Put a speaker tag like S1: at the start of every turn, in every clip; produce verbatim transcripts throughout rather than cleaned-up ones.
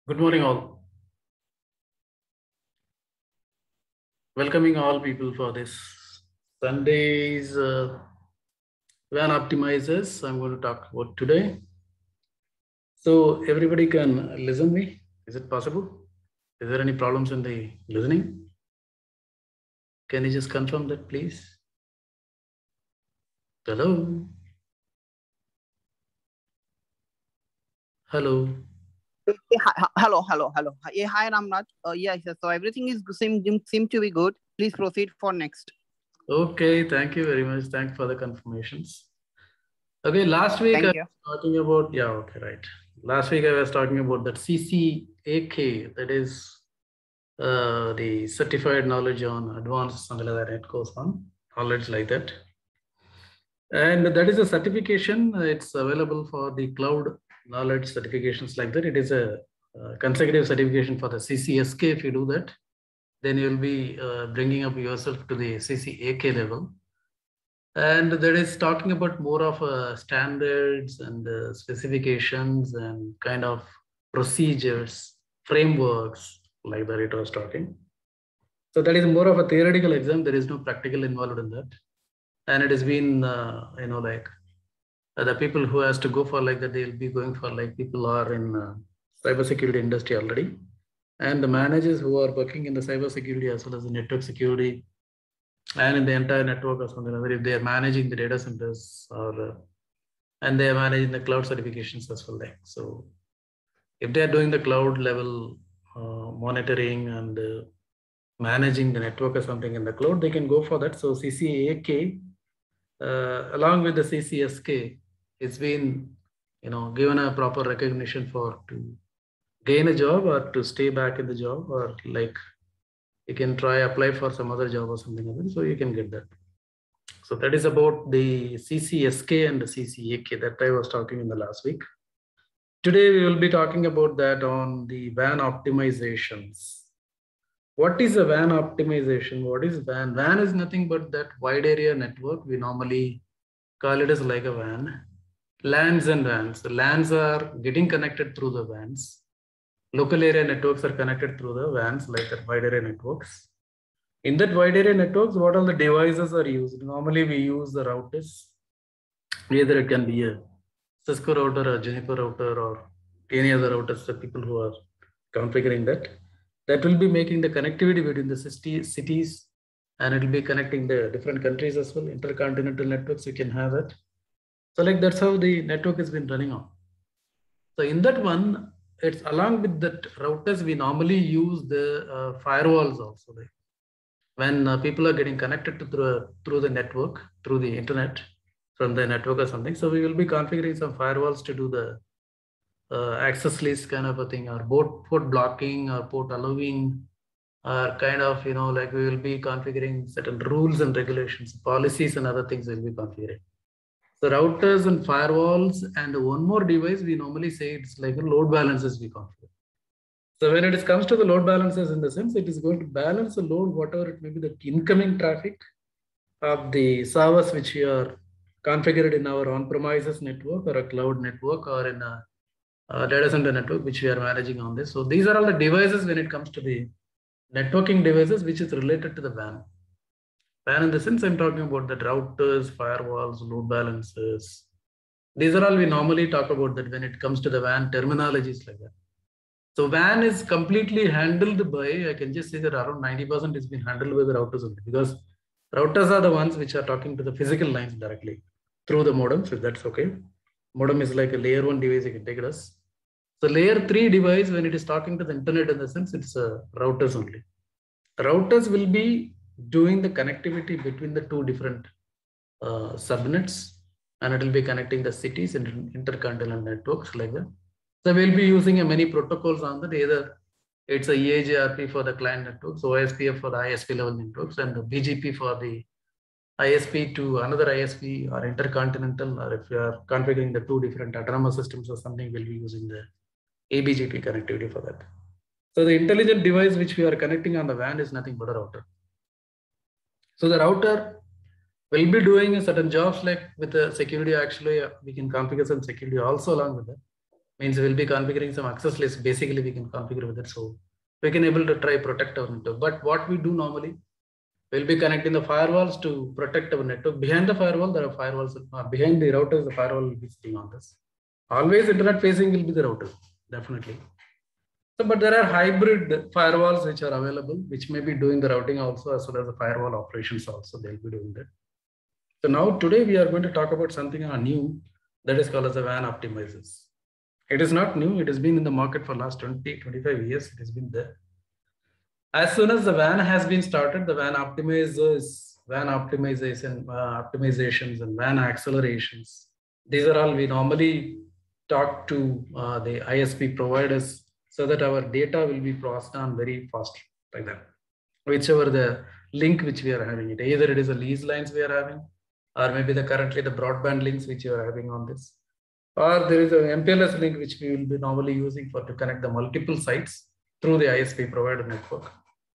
S1: Good morning, all. Welcoming all people for this Sunday's uh, WAN optimizers. I'm going to talk about today. So everybody can listen me. Is it possible? Is there any problems in the listening? Can you just confirm that, please? Hello. Hello.
S2: Hey, hi, hello, hello, hello. Yeah, hi, Ramnath. Uh, yeah, yeah, so everything is seem seem to be good. Please proceed for next.
S1: Okay, thank you very much. Thanks for the confirmations. Okay, last week
S2: Thank
S1: I
S2: you.
S1: was talking about, yeah, okay, right. Last week I was talking about that C C A K, that is uh, the certified knowledge on advanced something like that, it goes on, knowledge like that. And that is a certification. It's available for the cloud knowledge certifications like that. It is a, uh consecutive certification for the C C S K. If you do that, then you'll be uh, bringing up yourself to the C C A K level. And that is talking about more of uh, standards and uh, specifications and kind of procedures, frameworks like that it was talking. So that is more of a theoretical exam. There is no practical involved in that. And it has been, uh, you know, like uh, the people who has to go for like that, they'll be going for like people are in uh, cybersecurity industry already. And the managers who are working in the cybersecurity as well as the network security and in the entire network or something like that, if they are managing the data centers or uh, and they are managing the cloud certifications as well. Like, so if they are doing the cloud level uh, monitoring and uh, managing the network or something in the cloud, they can go for that. So C C A K, uh, along with the C C S K, it's been, you know, given a proper recognition for to gain a job or to stay back in the job, or like you can try apply for some other job or something like that. So you can get that. So that is about the C C S K and the C C A K that I was talking in the last week. Today we will be talking about that on the WAN optimizations. What is a WAN optimization? What is WAN? WAN is nothing but that wide area network. We normally call it as like a WAN. LANs and WANs. The LANs are getting connected through the WANs. Local area networks are connected through the WANs, like that wide area networks. In that wide area networks, what all the devices are used? Normally we use the routers. Either it can be a Cisco router or Juniper router or any other routers, the people who are configuring that. That will be making the connectivity between the cities, and it will be connecting the different countries as well. Intercontinental networks, you can have it. So like that's how the network has been running on. So in that one, it's along with that routers, we normally use the uh, firewalls also. Like when uh, people are getting connected to through, through the network, through the internet, from the network or something. So we will be configuring some firewalls to do the uh, access list kind of a thing, or port, port blocking or port allowing, or kind of, you know, like we will be configuring certain rules and regulations, policies and other things we'll be configuring. So routers and firewalls, and one more device, we normally say it's like a load balancers we configure. So when it comes to the load balancers, in the sense, it is going to balance the load, whatever it may be, the incoming traffic of the servers which we are configured in our on-premises network or a cloud network or in a, a data center network which we are managing on this. So these are all the devices when it comes to the networking devices which is related to the WAN. WAN in the sense I'm talking about the routers, firewalls, load balancers. These are all we normally talk about that when it comes to the WAN terminologies like that. So WAN is completely handled by, I can just say that around ninety percent is being handled by the routers only, because routers are the ones which are talking to the physical lines directly through the modems, if that's okay. Modem is like a layer one device, you can take it as. So layer three device, when it is talking to the internet in the sense, it's uh, routers only. The routers will be doing the connectivity between the two different uh, subnets, and it will be connecting the cities and intercontinental networks like that. So we'll be using a many protocols on that. Either it's a E A G R P for the client networks, O S P F for the I S P level networks, and the B G P for the I S P to another I S P or intercontinental, or if you are configuring the two different autonomous systems or something, we'll be using the A B G P connectivity for that. So the intelligent device which we are connecting on the WAN is nothing but a router. So the router will be doing certain jobs like with the security. Actually, we can configure some security also along with that. Means we'll be configuring some access list. Basically, we can configure with it. So we can able to try protect our network. But what we do normally, we'll be connecting the firewalls to protect our network. Behind the firewall, there are firewalls. Uh, behind the routers, the firewall will be sitting on this. Always internet facing will be the router, definitely. So, but there are hybrid firewalls which are available, which may be doing the routing also, as well as the firewall operations also, they'll be doing that. So now today we are going to talk about something new that is called as the W A N optimizers. It is not new. It has been in the market for last twenty, twenty-five years. It has been there. As soon as the W A N has been started, the W A N optimizers, W A N optimization, uh, optimizations and W A N accelerations. These are all we normally talk to uh, the I S P providers so that our data will be processed on very fast like that. Whichever the link which we are having it, either it is a lease lines we are having, or maybe the currently the broadband links which you are having on this, or there is an M P L S link which we will be normally using for to connect the multiple sites through the I S P provider network.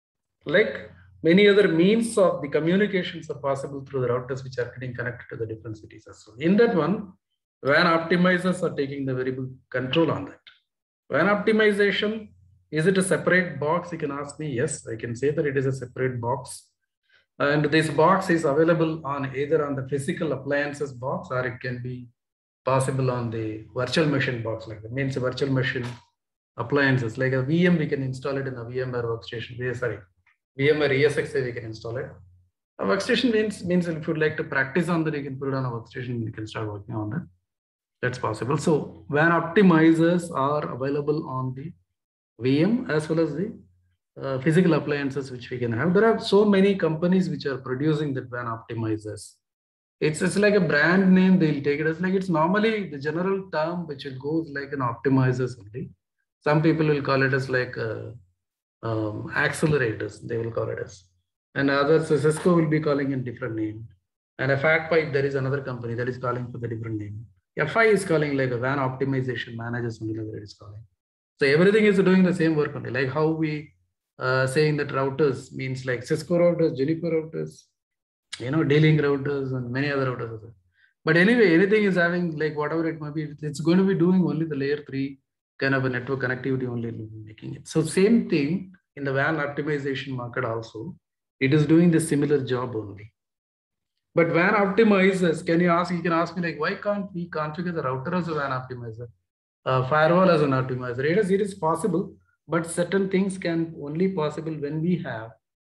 S1: Like many other means of the communications are possible through the routers which are getting connected to the different cities as well. In that one, W A N optimizers are taking the very good control on that. W A N optimization, is it a separate box? You can ask me. Yes, I can say that it is a separate box. And this box is available on either on the physical appliances box, or it can be possible on the virtual machine box, like that means a virtual machine appliances, like a V M, we can install it in a VMware workstation. Sorry, VMware E S X A, we can install it. A workstation means, means if you'd like to practice on that, you can put it on a workstation, you can start working on that. That's possible. So W A N optimizers are available on the V M as well as the uh, physical appliances which we can have. There are so many companies which are producing the W A N optimizers. It's, it's like a brand name, they'll take it as like, it's normally the general term which it goes like an optimizers only. Some people will call it as like uh, um, accelerators, they will call it as. And others, so Cisco will be calling it different name. And a Fat Pipe, there is another company that is calling for the different name. F I is calling like a W A N optimization manager, something like that it is calling. So everything is doing the same work only. Like how we uh, saying that routers means like Cisco routers, Juniper routers, you know, D-Link routers and many other routers. But anyway, anything is having like whatever it might be, it's going to be doing only the layer three kind of a network connectivity only making it. So same thing in the W A N optimization market also, it is doing the similar job only. But W A N optimizers, can you ask, you can ask me like, why can't we configure the router as a W A N optimizer, uh, firewall as an optimizer? It is, it is possible, but certain things can only possible when we have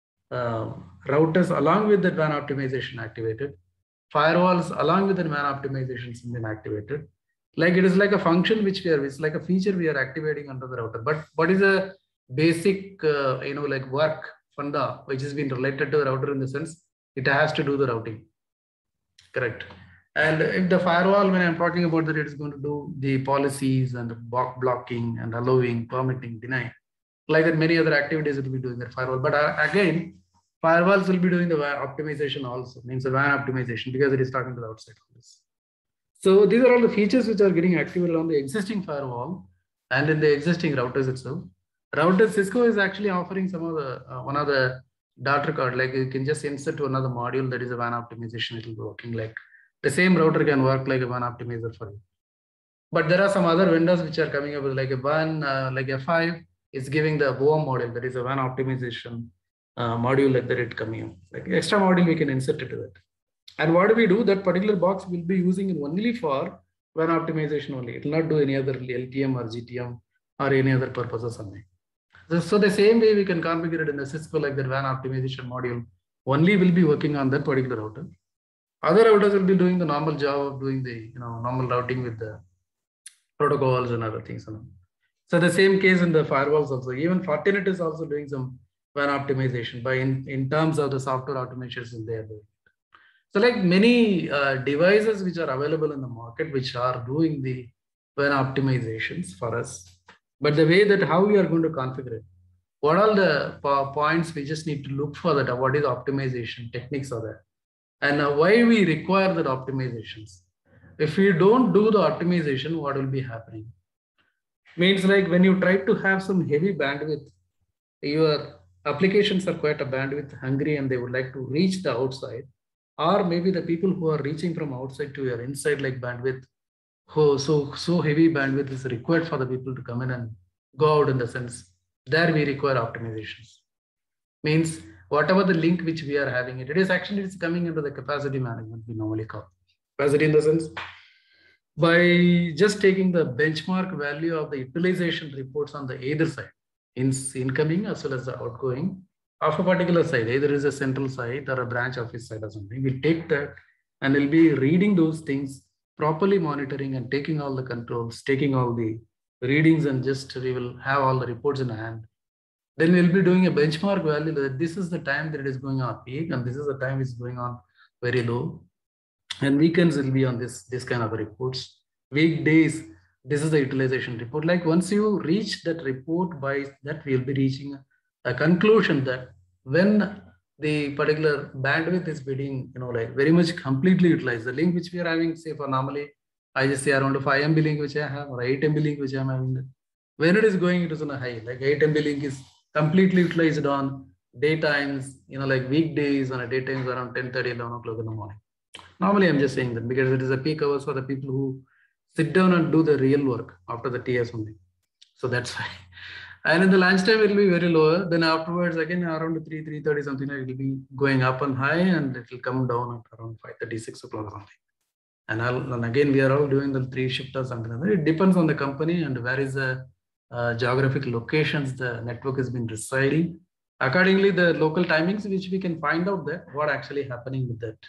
S1: uh, routers along with the W A N optimization activated, firewalls along with the W A N optimization been activated. Like it is like a function which we are, it's like a feature we are activating under the router. But what is a basic, uh, you know, like work funda, which has been related to the router in the sense, it has to do the routing. Correct. And if the firewall, when I'm talking about that, it is going to do the policies and block blocking and allowing, permitting, denying, like that many other activities will be doing that firewall. But uh, again, firewalls will be doing the optimization also, means the W A N optimization, because it is talking to the outside of this. So these are all the features which are getting activated on the existing firewall and in the existing routers itself. Router Cisco is actually offering some of the, uh, one of the daughter card, like you can just insert to another module that is a W A N optimization, it will be working like the same router can work like a W A N optimizer for you. But there are some other vendors which are coming up with like a W A N, uh, like F five is giving the W O M model, that is a W A N optimization uh, module like that it coming up. Like extra module we can insert it to that. And what do we do? That particular box will be using it only for W A N optimization only. It will not do any other L T M or G T M or any other purposes only. So the same way we can configure it in the Cisco like the W A N optimization module only will be working on that particular router. Other routers will be doing the normal job of doing the you know normal routing with the protocols and other things. So the same case in the firewalls also. Even Fortinet is also doing some W A N optimization by in, in terms of the software automations in there. So like many uh, devices which are available in the market which are doing the W A N optimizations for us. But the way that how we are going to configure it, what are the points we just need to look for that, what is optimization techniques are there, and uh, why we require that optimizations. If we don't do the optimization, what will be happening? Means like when you try to have some heavy bandwidth, your applications are quite a bandwidth hungry and they would like to reach the outside, or maybe the people who are reaching from outside to your inside like bandwidth oh, so, so heavy bandwidth is required for the people to come in and go out in the sense. There we require optimizations. Means whatever the link which we are having it, it is actually it's coming into the capacity management we normally call. Capacity in the sense, by just taking the benchmark value of the utilization reports on the either side, in incoming as well as the outgoing of a particular side, either is a central side or a branch office side or something. We take that and we'll be reading those things, properly monitoring and taking all the controls, taking all the readings, and just we will have all the reports in hand. Then we'll be doing a benchmark value that this is the time that it is going on peak and this is the time it's going on very low. And weekends will be on this, this kind of reports. Weekdays, this is the utilization report. Like once you reach that report, by that we'll be reaching a conclusion that when the particular bandwidth is being, you know, like very much completely utilized, the link which we are having, say for normally, I just say around a five M B link which I have or eight M B link which I'm having. When it is going, it is on a high, like eight M B link is completely utilized on daytimes, you know, like weekdays on a daytimes around ten thirty, eleven o'clock in the morning. Normally, I'm just saying that because it is a peak hours for the people who sit down and do the real work after the T S only. So that's why. And in the lunchtime, it will be very lower. Then afterwards, again, around three, three thirty, something, it will be going up and high, and it will come down at around five thirty, six o'clock or something. And, I'll, and again, we are all doing the three shift or something. It depends on the company and where is the uh, geographic locations the network has been residing. Accordingly, the local timings, which we can find out that what actually happening with that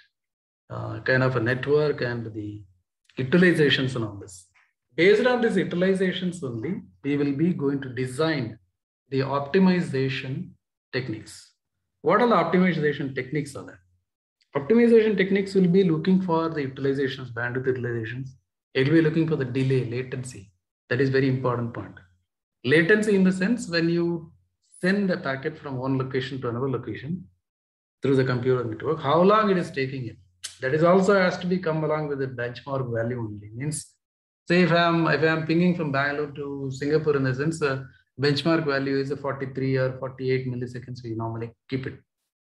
S1: uh, kind of a network and the utilizations and all this. Based on these utilizations only, we will be going to design the optimization techniques. What are the optimization techniques are there? Optimization techniques will be looking for the utilizations, bandwidth utilizations. It will be looking for the delay, latency. That is very important point. Latency in the sense when you send a packet from one location to another location through the computer network, how long it is taking it. That is also has to be come along with the benchmark value only. Means, say if I'm if I'm pinging from Bangalore to Singapore, in the sense, uh, benchmark value is a forty-three or forty-eight milliseconds. We normally keep it.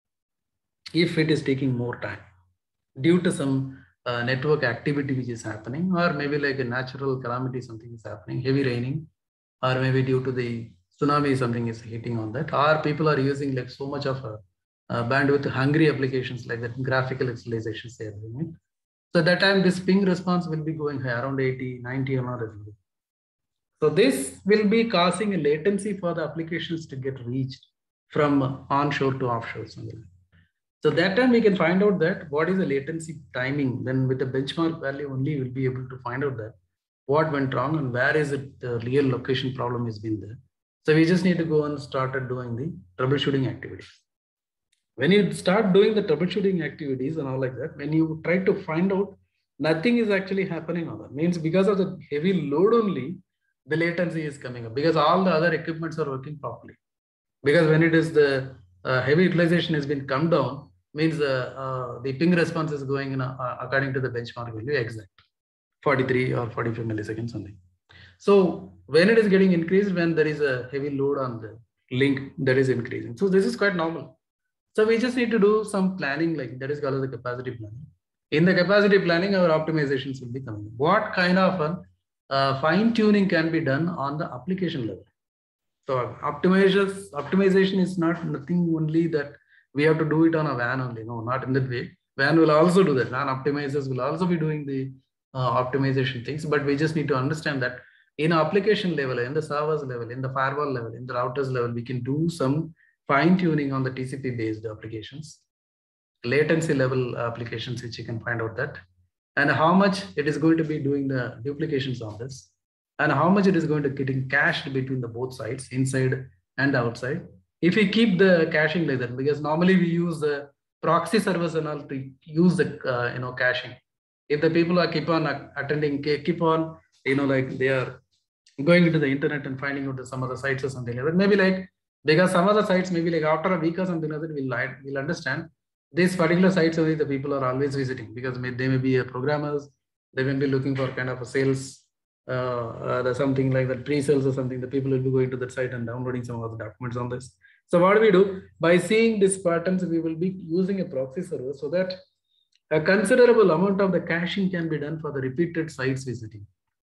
S1: If it is taking more time due to some uh, network activity which is happening, or maybe like a natural calamity, something is happening, heavy raining, or maybe due to the tsunami, something is hitting on that, or people are using like so much of a uh, bandwidth hungry applications like that, graphical visualizations they are doing it. So that time this ping response will be going high, around eighty, ninety or not. So this will be causing a latency for the applications to get reached from onshore to offshore. So that time we can find out that what is the latency timing. Then with the benchmark value only, we'll be able to find out that what went wrong and where is it the real location problem has been there. So we just need to go and start doing the troubleshooting activities. When you start doing the troubleshooting activities and all like that, when you try to find out nothing is actually happening on that, means because of the heavy load only, the latency is coming up because all the other equipments are working properly. Because when it is the uh, heavy utilization has been come down, means uh, uh, the ping response is going in a, uh, according to the benchmark value exact forty-three or forty-five milliseconds only. So when it is getting increased, when there is a heavy load on the link, that is increasing. So this is quite normal. So we just need to do some planning, like that is called the capacity planning. In the capacity planning, our optimizations will be coming. What kind of a uh, fine tuning can be done on the application level? So optimization, optimization is not nothing only that we have to do it on a W A N only. No, not in that way. W A N will also do that. W A N optimizers will also be doing the uh, optimization things, but we just need to understand that in application level, in the servers level, in the firewall level, in the routers level, we can do some fine tuning on the T C P based applications, latency level applications, which you can find out that, and how much it is going to be doing the duplications on this, and how much it is going to getting cached between the both sides, inside and outside. If we keep the caching like that, because normally we use the proxy servers and all to use the uh, you know caching. If the people are keep on attending, keep on you know like they are going into the internet and finding out some of the sites or something like that, maybe like because some of the sites maybe like after a week or something like that, we'll we'll understand these particular sites only the people are always visiting because may, they may be a programmers, they may be looking for kind of a sales. Uh, uh, something like that, pre-sales or something, the people will be going to that site and downloading some of the documents on this. So what do we do? By seeing these patterns, we will be using a proxy server so that a considerable amount of the caching can be done for the repeated sites visiting.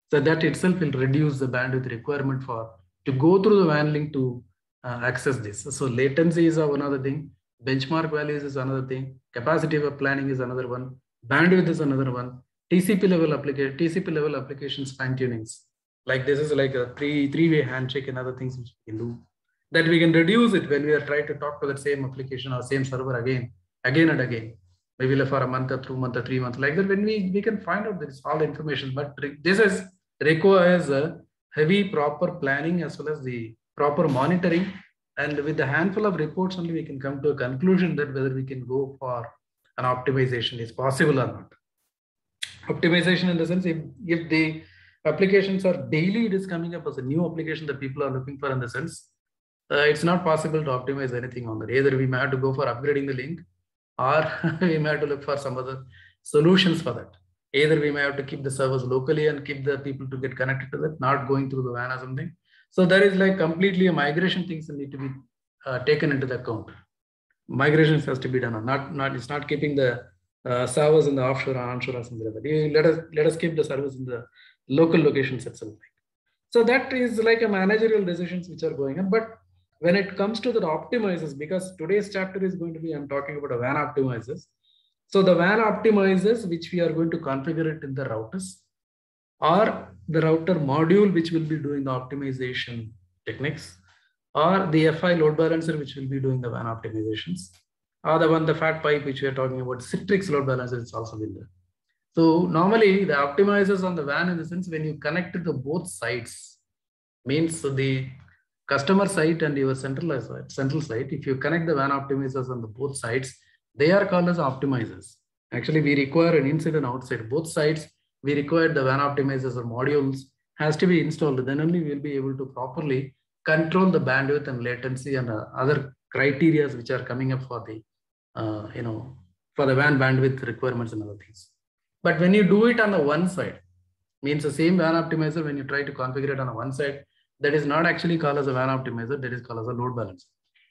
S1: So that itself will reduce the bandwidth requirement for to go through the W A N link to uh, access this. So latency is another thing. Benchmark values is another thing. Capacity of planning is another one. Bandwidth is another one. T C P level application, T C P level applications fine tunings. Like this is like a three three way handshake and other things which we can do. That we can reduce it when we are trying to talk to the same application or same server again, again and again. Maybe for a month or two months or three months like that. When we we can find out this all the information, but this is requires a heavy proper planning as well as the proper monitoring, and with a handful of reports only we can come to a conclusion that whether we can go for an optimization is possible or not. Optimization in the sense, if, if the applications are daily, it is coming up as a new application that people are looking for in the sense, uh, it's not possible to optimize anything on that. Either we may have to go for upgrading the link, or we may have to look for some other solutions for that. Either we may have to keep the servers locally and keep the people to get connected to that, not going through the W A N or something. So there is like completely a migration things that need to be uh, taken into the account. Migrations has to be done, or not, not it's not keeping the uh, servers in the offshore or onshore or something like that. Let us, let us keep the servers in the local locations itself. So that is like a managerial decisions which are going on. But when it comes to the optimizers, because today's chapter is going to be, I'm talking about a W A N optimizers. So the W A N optimizers, which we are going to configure it in the routers, or the router module, which will be doing the optimization techniques, or the F I load balancer, which will be doing the W A N optimizations, or the one, the fat pipe, which we are talking about, Citrix load balancer is also in there. So normally the optimizers on the W A N in the sense, when you connect to the both sides, means the customer site and your central site, central site, if you connect the W A N optimizers on the both sides, they are called as optimizers. Actually, we require an inside and outside. Both sides, we require the W A N optimizers or modules has to be installed. Then only we'll be able to properly control the bandwidth and latency and uh, other criteria which are coming up for the, uh, you know, for the W A N bandwidth requirements and other things. But when you do it on the one side, means the same W A N optimizer, when you try to configure it on the one side, that is not actually called as a W A N optimizer, that is called as a load balancer.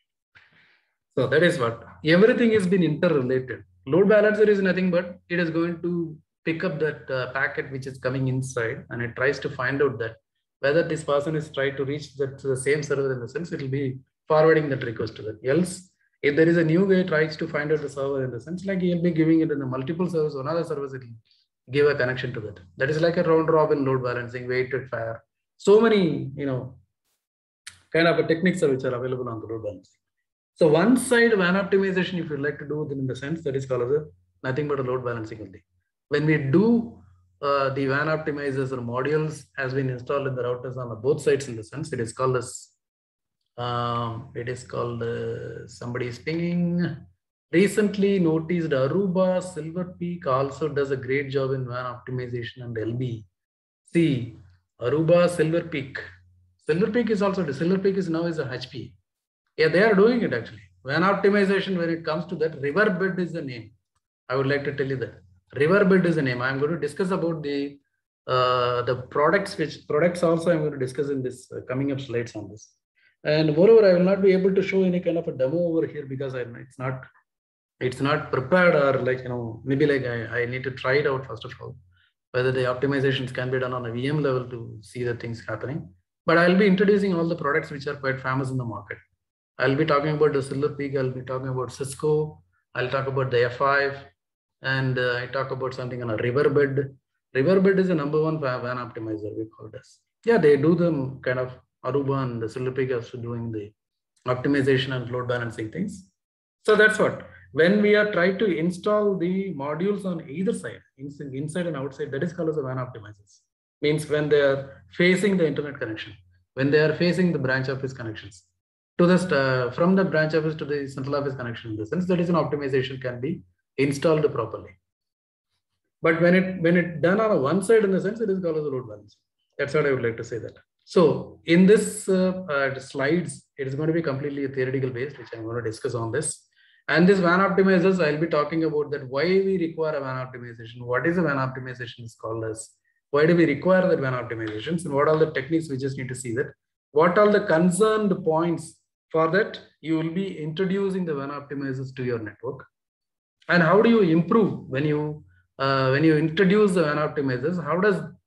S1: So that is what everything has been interrelated. Load balancer is nothing but it is going to pick up that uh, packet which is coming inside, and it tries to find out that whether this person is trying to reach that the same server in the sense, it will be forwarding that request to that. Else, if there is a new guy tries to find out the server in the sense, like he'll be giving it in the multiple servers, one other servers, it will give a connection to that. That is like a round robin load balancing, weighted fair. So many, you know, kind of a techniques which are available on the load balancing. So one side W A N optimization, if you'd like to do it in the sense, that is called as a, nothing but a load balancing only. When we do uh, the W A N optimizers or modules has been installed in the routers on the both sides in the sense, it is called as, um, it is called, uh, somebody is pinging. Recently noticed Aruba Silver Peak also does a great job in W A N optimization and L B. See, Aruba Silver Peak. Silver Peak is also, the Silver Peak is now is a H P. Yeah, they are doing it actually. W A N optimization, when it comes to that, Riverbed is the name. I would like to tell you that. Riverbed is the name. I'm going to discuss about the uh, the products, which products also I'm going to discuss in this uh, coming up slides on this. And moreover, I will not be able to show any kind of a demo over here because I, it's not it's not prepared, or like, you know, maybe like I, I need to try it out first of all, whether the optimizations can be done on a V M level to see the things happening. But I'll be introducing all the products which are quite famous in the market. I'll be talking about the Silver Peak, I'll be talking about Cisco, I'll talk about the F five, and uh, I talk about something on a Riverbed. Riverbed is the number one W A N optimizer, we call this. Yeah, they do them kind of, Aruba and the Silver Peak also doing the optimization and load balancing things. So that's what, when we are trying to install the modules on either side, inside and outside, that is called as a W A N optimizers. Means when they are facing the internet connection, when they are facing the branch office connections, to the uh, from the branch office to the central office connection, in the sense that is an optimization can be installed properly. But when it when it done on a one side, in the sense, it is called as a load balance. That's what I would like to say that. So in this uh, uh, slides, it is going to be completely theoretical based, which I'm going to discuss on this. And this W A N optimizers, I'll be talking about that why we require a W A N optimization. What is a W A N optimization is called as? Why do we require the W A N optimizations? And what are the techniques we just need to see that? What are the concerned points? For that, you will be introducing the W A N optimizers to your network. And how do you improve when you uh, when you introduce the W A N optimizers? How does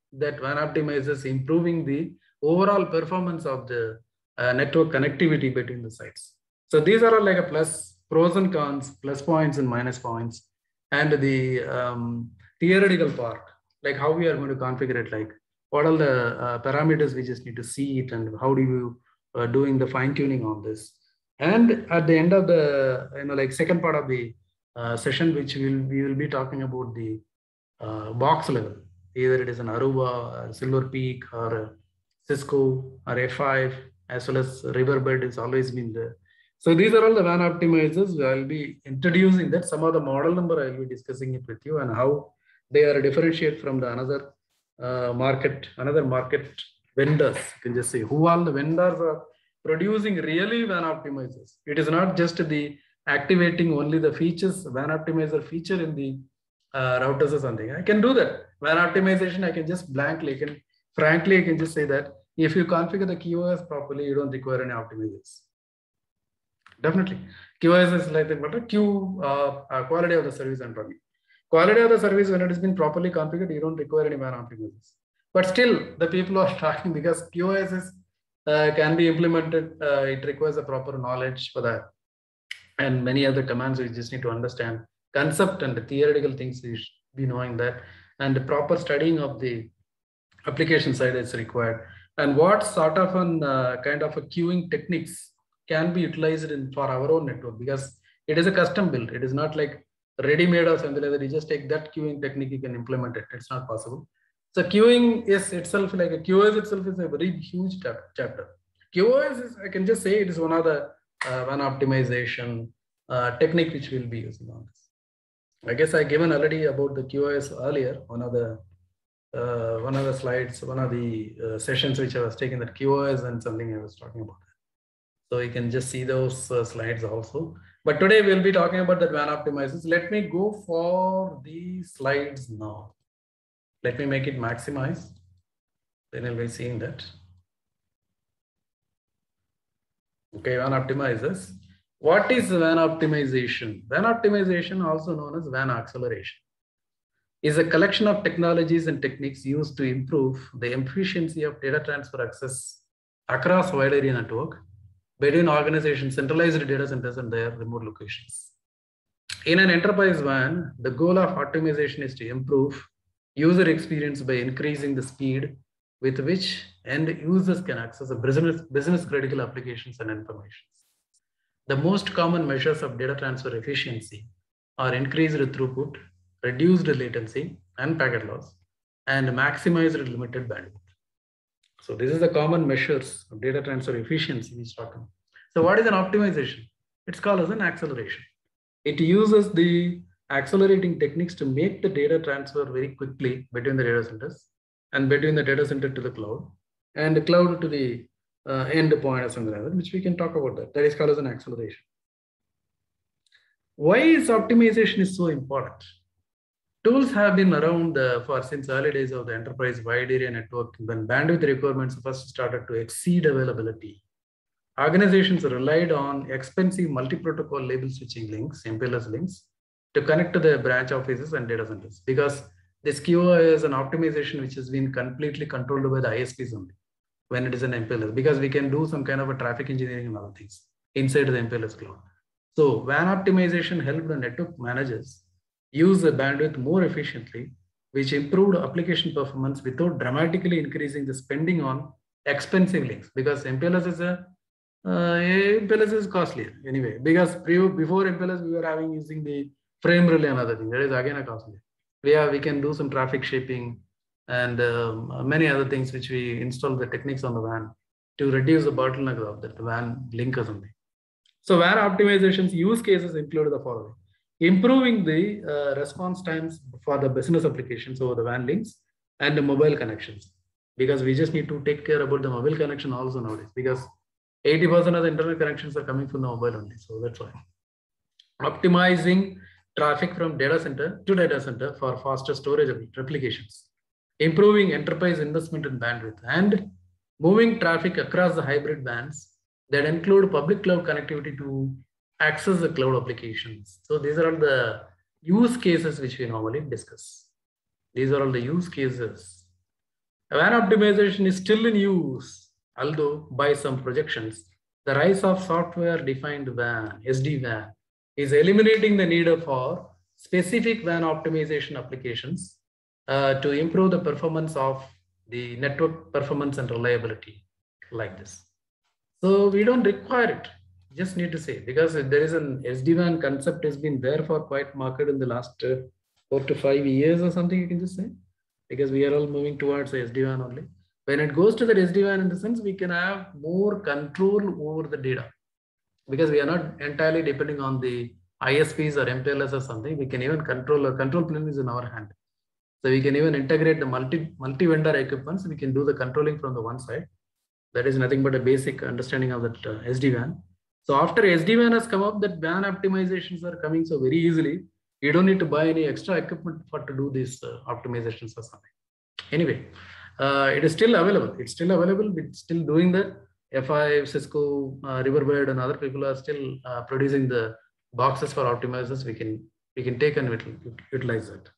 S1: that WAN optimizers improving the overall performance of the uh, network connectivity between the sites. So these are all like a plus, pros and cons, plus points and minus points, and the um, theoretical part, like how we are going to configure it, like what are the uh, parameters we just need to see it, and how do you uh, doing the fine tuning on this. And at the end of the, you know, like second part of the uh, session, which we'll, we will be talking about the uh, box level, either it is an Aruba, Silver Peak, or Cisco, or F five, as well as Riverbed has always been there. So these are all the WAN optimizers. I'll be introducing that. Some of the model number I'll be discussing it with you and how they are differentiate from the another uh, market, another market vendors. You can just say who all the vendors are producing really WAN optimizers. It is not just the activating only the features, WAN optimizer feature in the uh, routers or something. I can do that. WAN optimization, I can just blankly, I can, frankly, I can just say that if you configure the Q o S properly, you don't require any optimizers. Definitely. Q o S is like the Q uh, uh, quality of the service I'm talking. Quality of the service, when it has been properly configured, you don't require any WAN optimizers. But still, the people are talking because Q o S is, uh, can be implemented. Uh, it requires a proper knowledge for that. And many other commands, we just need to understand concept and the theoretical things. We should be knowing that. And the proper studying of the application side is required. And what sort of an uh, kind of a queuing techniques can be utilized in for our own network, because it is a custom build. It is not like ready-made or something like that. You just take that queuing technique, you can implement it. It's not possible. So queuing is itself like a Q o S itself is a very huge chapter. Q o S is, I can just say it is one of the uh, WAN optimization uh, technique which we'll be using on this. I guess I given already about the Q o S earlier, one of the uh, one of the slides, one of the uh, sessions which I was taking, that Q o S and something I was talking about. So you can just see those uh, slides also. But today we'll be talking about the WAN optimizers. Let me go for the slides now. Let me make it maximize. Then I'll be seeing that. Okay, WAN optimizers. What is WAN optimization? WAN optimization, also known as WAN acceleration, is a collection of technologies and techniques used to improve the efficiency of data transfer access across wide area network between organizations, centralized data centers and their remote locations. In an enterprise WAN, the goal of optimization is to improve user experience by increasing the speed with which end users can access the business, business critical applications and information. The most common measures of data transfer efficiency are increased throughput, reduced latency and packet loss, and maximized limited bandwidth. So this is the common measures of data transfer efficiency we talk about. So what is an optimization? It's called as an acceleration. It uses the accelerating techniques to make the data transfer very quickly between the data centers and between the data center to the cloud and the cloud to the uh, end point or something like that, which we can talk about that. That is called as an acceleration. Why is optimization is so important? Tools have been around uh, for since early days of the enterprise wide area network, when bandwidth requirements first started to exceed availability. Organizations relied on expensive multi-protocol label switching links, M P L S links, to connect to their branch offices and data centers, because this Q o S is an optimization which has been completely controlled by the I S Ps only when it is an M P L S, because we can do some kind of a traffic engineering and other things inside the M P L S cloud. So WAN optimization helped the network managers use the bandwidth more efficiently, which improved application performance without dramatically increasing the spending on expensive links, because M P L S is a uh, M P L S is costlier anyway, because before M P L S we were having using the frame relay and other thing. That is again a costly. We have, we can do some traffic shaping and um, many other things which we install the techniques on the WAN to reduce the bottleneck of that WAN link or something. So WAN optimizations use cases include the following: improving the uh, response times for the business applications over the WAN links and the mobile connections, because we just need to take care about the mobile connection also nowadays, because eighty percent of the internet connections are coming from the mobile only. So that's why. Optimizing traffic from data center to data center for faster storage of replications, improving enterprise investment in bandwidth, and moving traffic across the hybrid bands that include public cloud connectivity to access the cloud applications. So these are all the use cases which we normally discuss. These are all the use cases W A N optimization is still in use, although by some projections, the rise of software-defined W A N, S D WAN, is eliminating the need for specific W A N optimization applications uh, to improve the performance of the network performance and reliability like this. So we don't require it, just need to say, because there is an S D WAN concept has been there for quite market in the last uh, four to five years or something, you can just say, because we are all moving towards S D WAN only. When it goes to the S D WAN, in the sense, we can have more control over the data, because we are not entirely depending on the I S Ps or M P L S or something. We can even control, our control plane is in our hand. So we can even integrate the multi, multi-vendor equipments. We can do the controlling from the one side. That is nothing but a basic understanding of that uh, S D WAN. So after S D WAN has come up, that W A N optimizations are coming so very easily. You don't need to buy any extra equipment for to do these uh, optimizations or something. Anyway, uh, it is still available. It's still available. We're still doing that. F I, Cisco, uh, Riverbed, and other people are still uh, producing the boxes for optimizers. We can we can take and utilize it.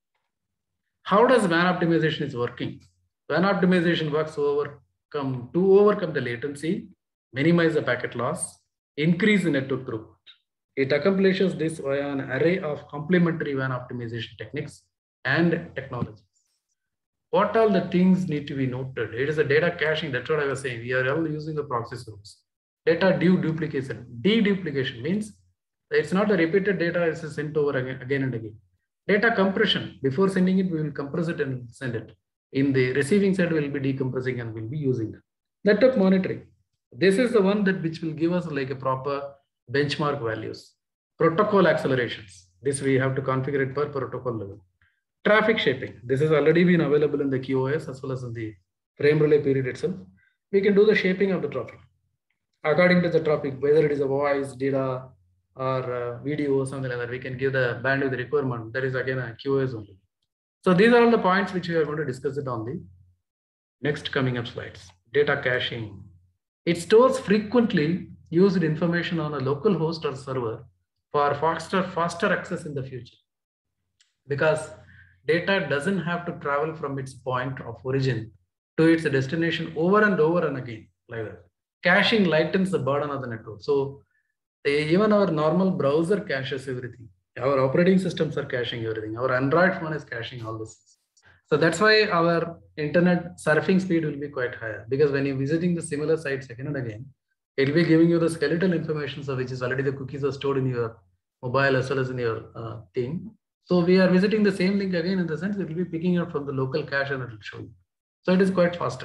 S1: How does W A N optimization is working? W A N optimization works to overcome to overcome the latency, minimize the packet loss, increase the network throughput. It accomplishes this via an array of complementary W A N optimization techniques and technologies. What all the things need to be noted? It is a data caching. That's what I was saying. We are all using the proxy servers. Data deduplication. Deduplication means it's not a repeated data, it's sent over again, again and again. Data compression. Before sending it, we will compress it and send it. In the receiving side, we will be decompressing and we'll be using it. Network monitoring. This is the one that which will give us like a proper benchmark values. Protocol accelerations. This we have to configure it per protocol level. Traffic shaping. This has already been available in the Q O S as well as in the frame relay period itself. We can do the shaping of the traffic according to the traffic, whether it is a voice, data, or uh, video or something like that. We can give the bandwidth requirement. That is again a Q O S only. So these are all the points which we are going to discuss it on the next coming up slides. Data caching. It stores frequently used information on a local host or server for faster, faster access in the future. Because data doesn't have to travel from its point of origin to its destination over and over and again like that. Caching lightens the burden of the network. So they, even our normal browser caches everything. Our operating systems are caching everything. Our Android phone is caching all this. So that's why our internet surfing speed will be quite higher, because when you're visiting the similar sites again and again, it will be giving you the skeletal information, so which is already the cookies are stored in your mobile as well as in your uh, thing. So we are visiting the same link again, in the sense it will be picking up from the local cache and it will show you. So it is quite faster.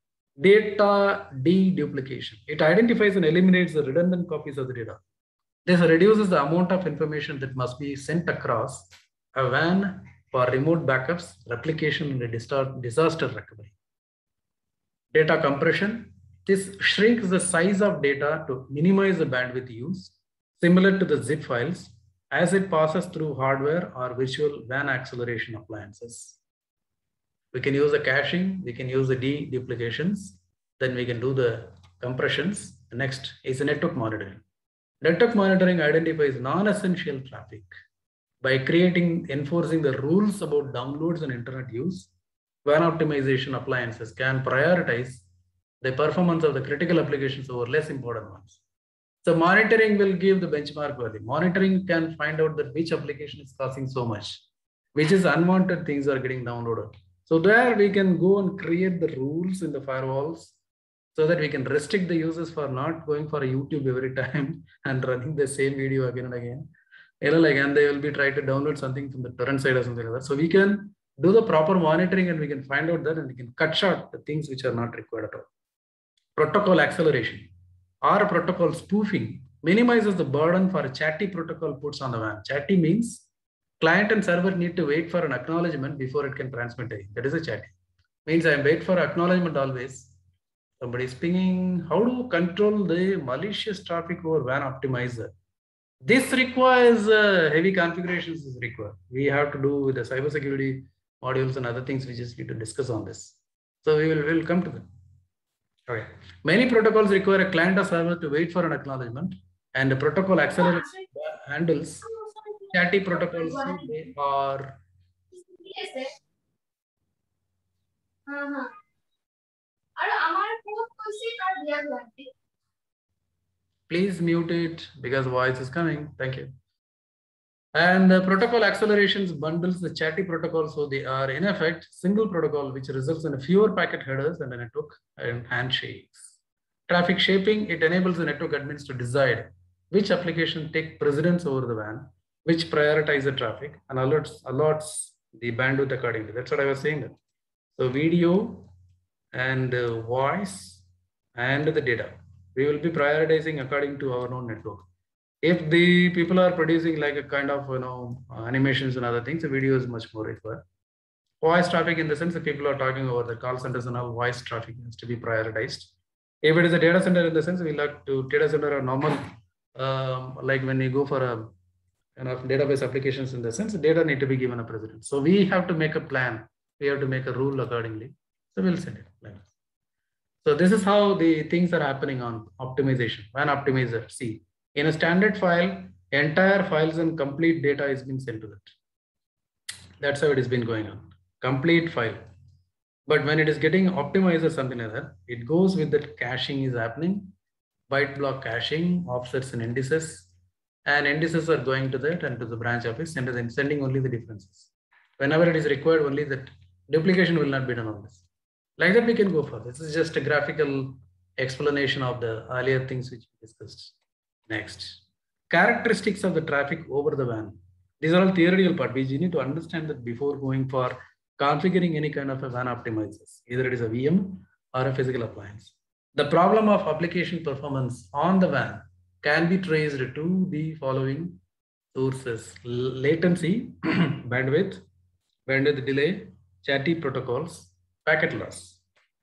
S1: Data deduplication. It identifies and eliminates the redundant copies of the data. This reduces the amount of information that must be sent across a W A N for remote backups, replication, and disaster recovery. Data compression. This shrinks the size of data to minimize the bandwidth use, similar to the zip files, as it passes through hardware or virtual W A N acceleration appliances. We can use the caching, we can use the deduplications, then we can do the compressions. The next is the network monitoring. Network monitoring identifies non-essential traffic by creating, enforcing the rules about downloads and internet use. W A N optimization appliances can prioritize the performance of the critical applications over less important ones. So monitoring will give the benchmark value. Monitoring can find out that which application is causing so much, which is unwanted things are getting downloaded. So there we can go and create the rules in the firewalls so that we can restrict the users for not going for a YouTube every time and running the same video again and again. You know, like, and they will be trying to download something from the torrent side or something like that. So we can do the proper monitoring and we can find out that, and we can cut short the things which are not required at all. Protocol acceleration or protocol spoofing minimizes the burden for a chatty protocol puts on the W A N. Chatty means client and server need to wait for an acknowledgement before it can transmit it. That is a chatty. Means I wait for acknowledgement always. Somebody is pinging. How to control the malicious traffic over W A N optimizer? This requires uh, heavy configurations is required. We have to do with the cybersecurity modules and other things we just need to discuss on this. So we will we'll come to them. Okay. Many protocols require a client or server to wait for an acknowledgement, and the protocol accelerates handles chatty protocols. So they are Please mute it because voice is coming. Thank you. And the protocol accelerations bundles the chatty protocol, so they are in effect single protocol, which results in fewer packet headers and a network and handshakes. Traffic shaping, it enables the network admins to decide which application take precedence over the W A N, which prioritize the traffic and alerts, alerts the bandwidth accordingly. That's what I was saying. That. So video and uh, voice and the data, we will be prioritizing according to our own network. If the people are producing like a kind of, you know, animations and other things, the video is much more required. Voice traffic, in the sense that people are talking over the call centers and all, voice traffic has to be prioritized. If it is a data center, in the sense we like to data center or normal, um, like when we go for a you know, database applications, in the sense data need to be given a precedence. So we have to make a plan. We have to make a rule accordingly. So we'll send it like this. So this is how the things are happening on optimization. W A N optimizer, see. In a standard file, entire files and complete data is being sent to that. That's how it has been going on. Complete file. But when it is getting optimized or something like that, it goes with that caching is happening, byte block caching, offsets and indices, and indices are going to that and to the branch office and then sending only the differences. Whenever it is required, only that duplication will not be done on this. Like that we can go for. This is just a graphical explanation of the earlier things which we discussed. Next, characteristics of the traffic over the W A N. These are all theoretical part. We need to understand that before going for configuring any kind of a W A N optimizers. Either it is a V M or a physical appliance. The problem of application performance on the W A N can be traced to the following sources: latency, bandwidth, bandwidth delay, chatty protocols, packet loss.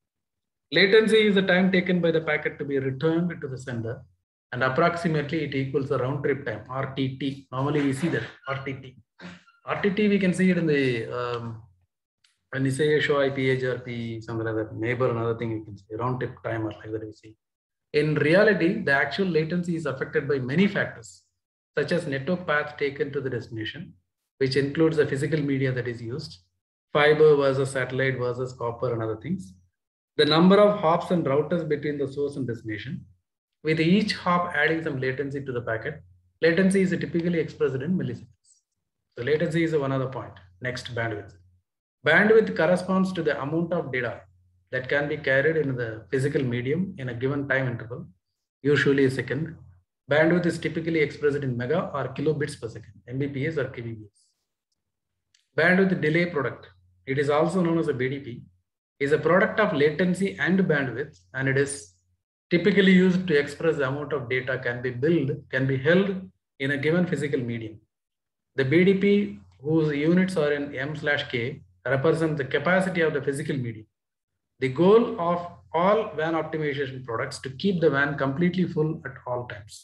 S1: Latency is the time taken by the packet to be returned to the sender. And approximately it equals the round trip time, R T T. Normally we see that R T T. R T T we can see it in the, um, when we say show I P, H R P, something like that, neighbor, another thing you can say, round trip timer like that we see. In reality, the actual latency is affected by many factors, such as network path taken to the destination, which includes the physical media that is used, fiber versus satellite versus copper and other things, the number of hops and routers between the source and destination, with each hop adding some latency to the packet. Latency is typically expressed in milliseconds. So latency is one other point. Next, bandwidth. Bandwidth corresponds to the amount of data that can be carried in the physical medium in a given time interval, usually a second. Bandwidth is typically expressed in mega or kilobits per second, M B P S or K B P S. Bandwidth delay product, it is also known as a B D P, is a product of latency and bandwidth, and it is typically used to express the amount of data can be built, can be held in a given physical medium. The B D P, whose units are in M slash K, represent the capacity of the physical medium. The goal of all W A N optimization products to keep the W A N completely full at all times.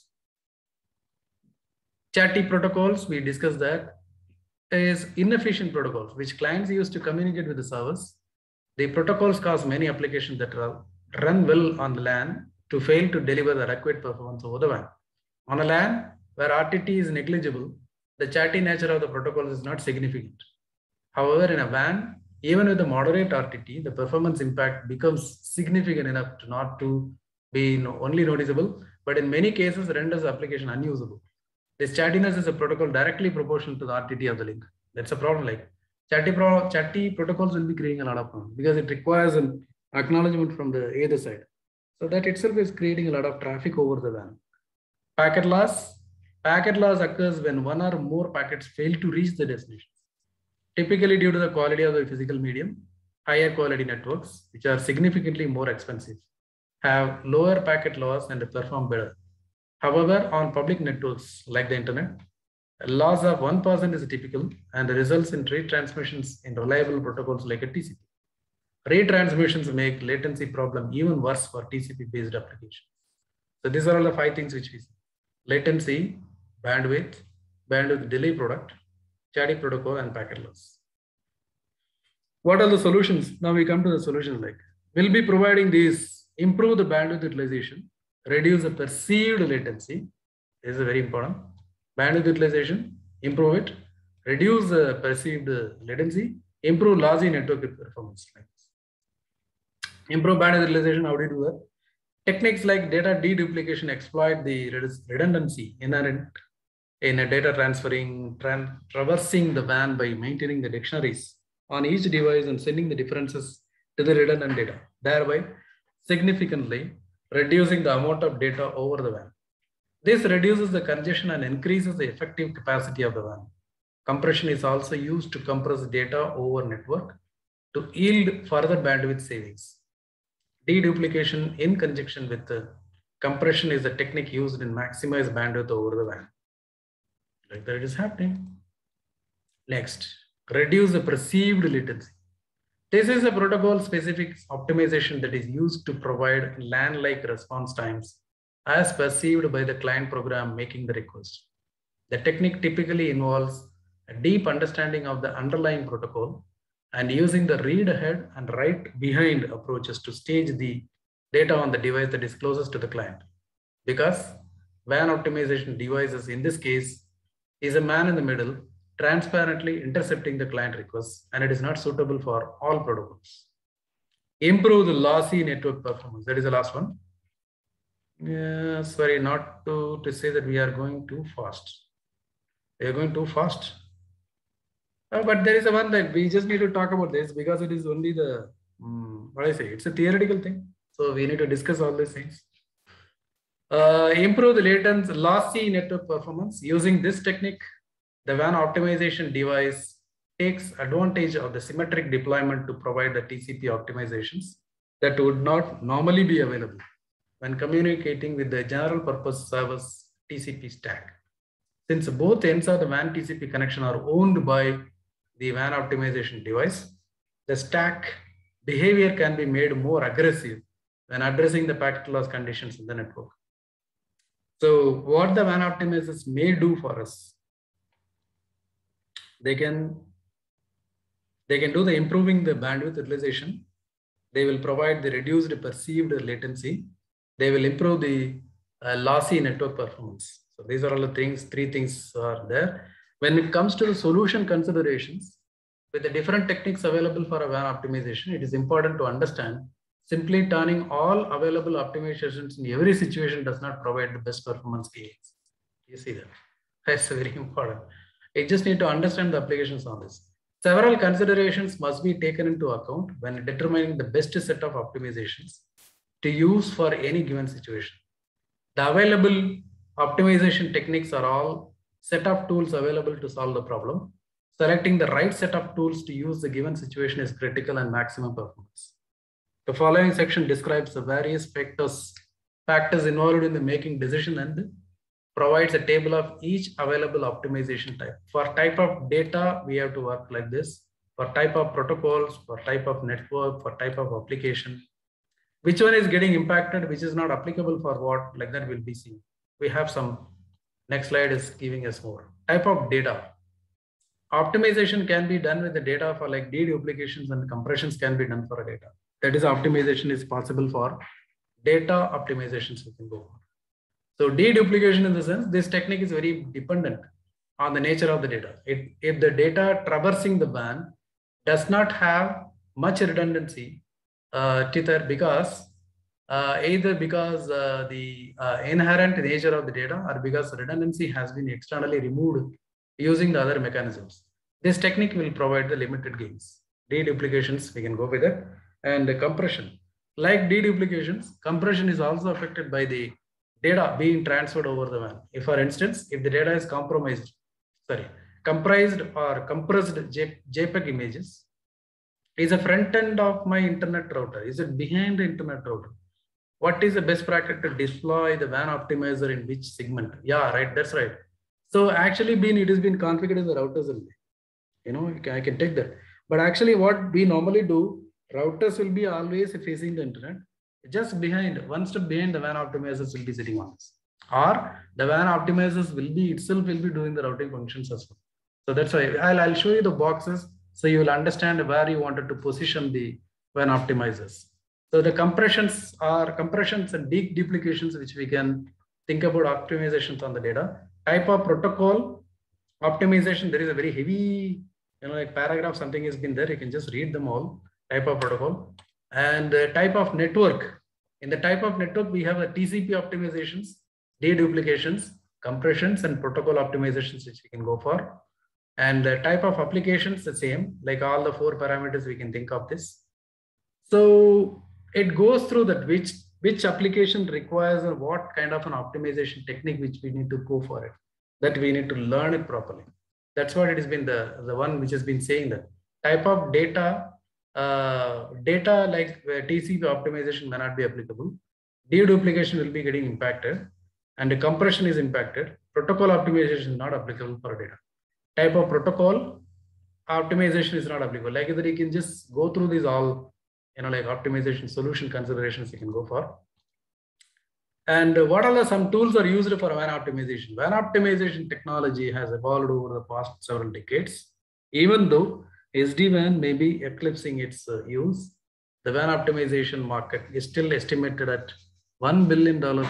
S1: Chatty protocols, we discussed that, is inefficient protocols, which clients use to communicate with the servers. The protocols cause many applications that run well on the LAN to fail to deliver the required performance over the W A N. On a LAN where R T T is negligible, the chatty nature of the protocol is not significant. However, in a W A N, even with the moderate R T T, the performance impact becomes significant enough to not to be only noticeable, but in many cases renders the application unusable. This chattiness is a protocol directly proportional to the R T T of the link. That's a problem. Like chatty, pro chatty protocols will be creating a lot of problems because it requires an acknowledgement from the other side. So that itself is creating a lot of traffic over the W A N. Packet loss. Packet loss occurs when one or more packets fail to reach the destination. Typically due to the quality of the physical medium, higher quality networks, which are significantly more expensive, have lower packet loss and perform better. However, on public networks like the internet, a loss of one percent is typical and results in retransmissions in reliable protocols like a T C P. Retransmissions make latency problem even worse for T C P based applications. So these are all the five things which we see: latency, bandwidth, bandwidth delay product, chatty protocol, and packet loss. What are the solutions? Now we come to the solutions. Like we'll be providing these: improve the bandwidth utilization, reduce the perceived latency. This is very important. Bandwidth utilization, improve it, reduce the perceived latency, improve lossy network performance. Improve bandwidth utilization, how do you do that? Techniques like data deduplication exploit the redundancy inherent in a data transferring, tra traversing the W A N by maintaining the dictionaries on each device and sending the differences to the redundant data, thereby significantly reducing the amount of data over the W A N. This reduces the congestion and increases the effective capacity of the W A N. Compression is also used to compress data over network to yield further bandwidth savings. Deduplication in conjunction with the compression is a technique used in maximize bandwidth over the W A N. Like that it is happening. Next, reduce the perceived latency. This is a protocol specific optimization that is used to provide LAN-like response times as perceived by the client program making the request. The technique typically involves a deep understanding of the underlying protocol and using the read ahead and write behind approaches to stage the data on the device that is closest to the client. Because W A N optimization devices in this case is a man in the middle transparently intercepting the client requests, and it is not suitable for all protocols. Improve the lossy network performance. That is the last one. Yeah, sorry, not to, to say that we are going too fast. We are going too fast. Uh, but there is a one that we just need to talk about this because it is only the, um, what I say, it's a theoretical thing. So we need to discuss all these things. Uh, improve the latency, lossy network performance. Using this technique, the W A N optimization device takes advantage of the symmetric deployment to provide the T C P optimizations that would not normally be available when communicating with the general purpose service T C P stack. Since both ends of the W A N T C P connection are owned by the W A N optimization device, the stack behavior can be made more aggressive when addressing the packet loss conditions in the network. So what the W A N optimizers may do for us, they can, they can do the improving the bandwidth utilization. They will provide the reduced perceived latency. They will improve the uh, lossy network performance. So these are all the things, three things are there. When it comes to the solution considerations, with the different techniques available for a W A N optimization, it is important to understand simply turning all available optimizations in every situation does not provide the best performance gains. You see that? That's very important. You just need to understand the applications on this. Several considerations must be taken into account when determining the best set of optimizations to use for any given situation. The available optimization techniques are all set of tools available to solve the problem. Selecting the right set of tools to use the given situation is critical and maximum performance. The following section describes the various factors, factors involved in the making decision and provides a table of each available optimization type. For type of data, we have to work like this. For type of protocols, for type of network, for type of application, which one is getting impacted, which is not applicable for what, like that will be seen. We have some, next slide is giving us more. Type of data. Optimization can be done with the data for like deduplications and compressions can be done for a data. That is optimization is possible for data optimizations we can go on. So deduplication in the sense, this technique is very dependent on the nature of the data. It, if the data traversing the W A N does not have much redundancy, uh, because uh, either because uh, the uh, inherent nature of the data or because redundancy has been externally removed using the other mechanisms. This technique will provide the limited gains. Deduplications, we can go with it. And the compression. Like deduplications, compression is also affected by the data being transferred over the W A N. If, for instance, if the data is compromised, sorry, comprised or compressed JPEG images, is the front end of my internet router? Is it behind the internet router? What is the best practice to deploy the W A N optimizer in which segment? Yeah, right, that's right. So actually been, it has been configured in the routers only. You know, I can take that. But actually what we normally do, routers will be always facing the internet. Just behind, one step behind the W A N optimizers will be sitting on this. Or the W A N optimizers will be itself will be doing the routing functions as well. So that's why I'll, I'll show you the boxes so you will understand where you wanted to position the W A N optimizers. So the compressions are compressions and deduplications, which we can think about optimizations on the data. Type of protocol optimization, there is a very heavy, you know, like paragraph, something has been there. You can just read them all. Type of protocol. And the type of network. In the type of network, we have the T C P optimizations, deduplications, compressions, and protocol optimizations, which we can go for. And the type of applications, the same, like all the four parameters we can think of this. So it goes through that which, which application requires or what kind of an optimization technique which we need to go for it, that we need to learn it properly. That's what it has been, the, the one which has been saying that type of data, uh, data like uh, T C P optimization may not be applicable. Deduplication will be getting impacted and the compression is impacted. Protocol optimization is not applicable for data. Type of protocol optimization is not applicable. Like that you can just go through these all, you know, like optimization solution considerations you can go for. And what are the some tools are used for W A N optimization? W A N optimization technology has evolved over the past several decades. Even though S D WAN may be eclipsing its uh, use, the W A N optimization market is still estimated at one billion dollars.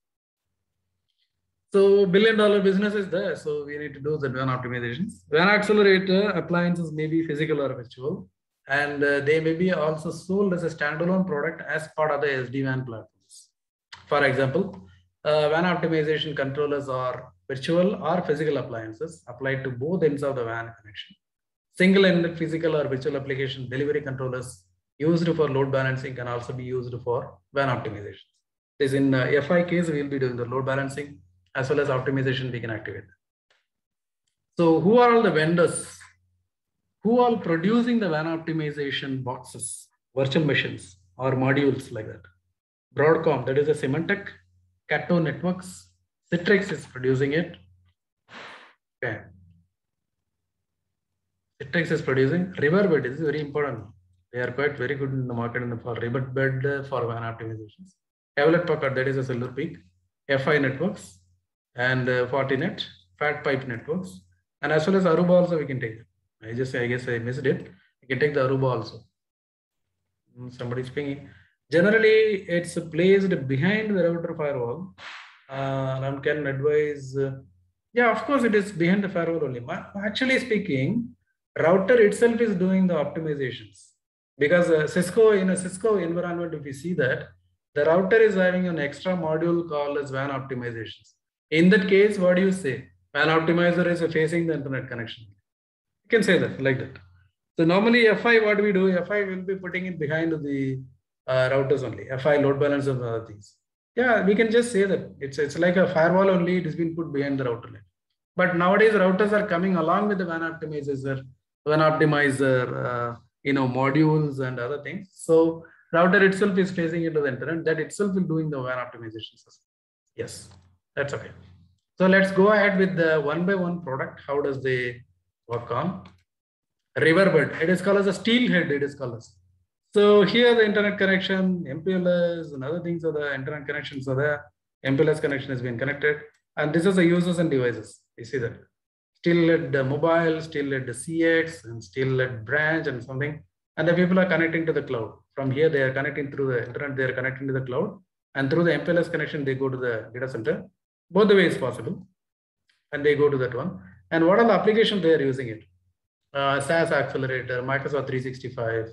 S1: So billion dollar business is there. So we need to do the W A N optimizations. W A N accelerator appliances may be physical or virtual, and uh, they may be also sold as a standalone product as part of the S D WAN platforms. For example, uh, W A N optimization controllers are virtual or physical appliances applied to both ends of the W A N connection. Single-ended physical or virtual application delivery controllers used for load balancing can also be used for W A N optimization. This in uh, F I case, we will be doing the load balancing as well as optimization we can activate. So who are all the vendors? Who are producing the W A N optimization boxes, virtual machines or modules like that? Broadcom, that is a Symantec. Cato Networks, Citrix is producing it. Okay. Citrix is producing. Riverbed is very important. They are quite very good in the market in the for Riverbed for W A N optimizations. Hewlett Packard, that is a Silver Peak. F I Networks and uh, Fortinet, Fat Pipe Networks, and as well as Aruba also we can take it. I just, I guess I missed it. We can take the Aruba also. Somebody speaking. Generally, it's placed behind the router firewall. Uh, and can advise. Uh, yeah, of course, it is behind the firewall only. Actually speaking, router itself is doing the optimizations because uh, Cisco in a Cisco environment, if you see that, the router is having an extra module called as W A N optimizations. In that case, what do you say? W A N optimizer is facing the internet connection. You can say that like that. So normally F I, what do we do? F I will be putting it behind the uh, routers only. F I load balance and other things. Yeah, we can just say that it's it's like a firewall only. It has been put behind the router line. But nowadays routers are coming along with the W A N optimizer, W A N optimizer, uh, you know, modules and other things. So router itself is facing into the internet. That itself will doing the W A N optimization system. Yes, that's okay. So let's go ahead with the one by one product. How does they work on? Riverbed. It is called as a steelhead. It is called as. So here the internet connection, M P L S and other things are the internet connections are there. M P L S connection has been connected. And this is the users and devices. You see that. Steelhead mobile, steelhead C X, and steelhead branch and something. And the people are connecting to the cloud. From here, they are connecting through the internet, they are connecting to the cloud. And through the M P L S connection, they go to the data center. Both the way is possible. And they go to that one. And what are the applications they are using it? Uh, SaaS Accelerator, Microsoft three sixty-five.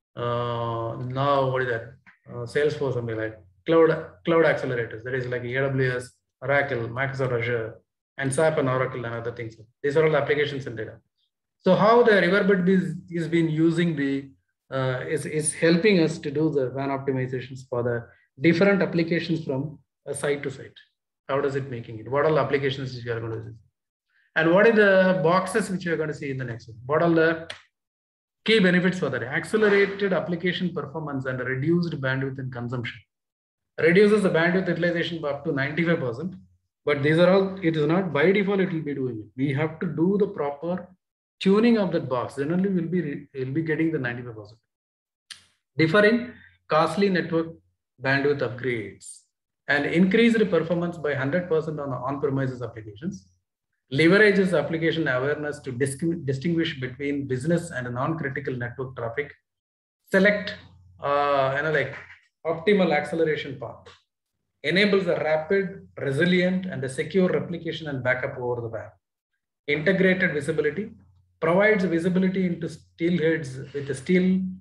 S1: Uh, now, what is that? Uh, Salesforce, something like cloud, cloud accelerators. That is like A W S, Oracle, Microsoft Azure, and S A P and Oracle and other things. These are all the applications and data. So how the Riverbed is, is been using the, uh, is, is helping us to do the W A N optimizations for the different applications from a site to site. How does it making it? What are the applications which we are going to use? And what are the boxes which we are going to see in the next one? What are the key benefits for that? Accelerated application performance and reduced bandwidth and consumption. Reduces the bandwidth utilization by up to ninety-five percent. But these are all, it is not by default, it will be doing it. We have to do the proper tuning of that box. Generally, we'll be, we'll be getting the ninety-five percent. Differing costly network bandwidth upgrades and increased performance by one hundred percent on on-premises applications. Leverages application awareness to distinguish between business and non-critical network traffic. Select, uh, you know, like optimal acceleration path. Enables a rapid, resilient, and a secure replication and backup over the W A N. Integrated visibility. Provides visibility into steelheads with a steel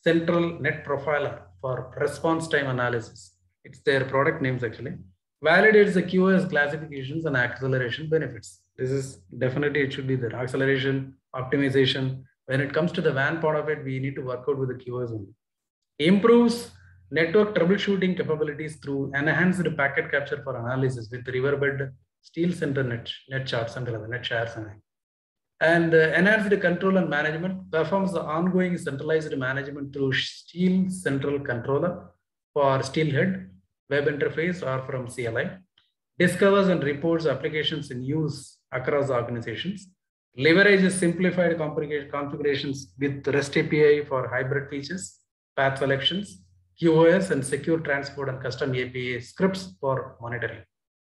S1: Central Net Profiler for response time analysis. It's their product names actually. Validates the Q O S classifications and acceleration benefits. This is definitely, it should be there. Acceleration, optimization. When it comes to the W A N part of it, we need to work out with the Q O S only. Improves network troubleshooting capabilities through enhanced packet capture for analysis with riverbed steel center net, net charts and net shares. And uh, enhanced control and management, performs the ongoing centralized management through Steel Central Controller for Steelhead web interface or from C L I. Discovers and reports applications in use across organizations. Leverages simplified configurations with REST A P I for hybrid features, path selections, Q O S and secure transport and custom A P I scripts for monitoring.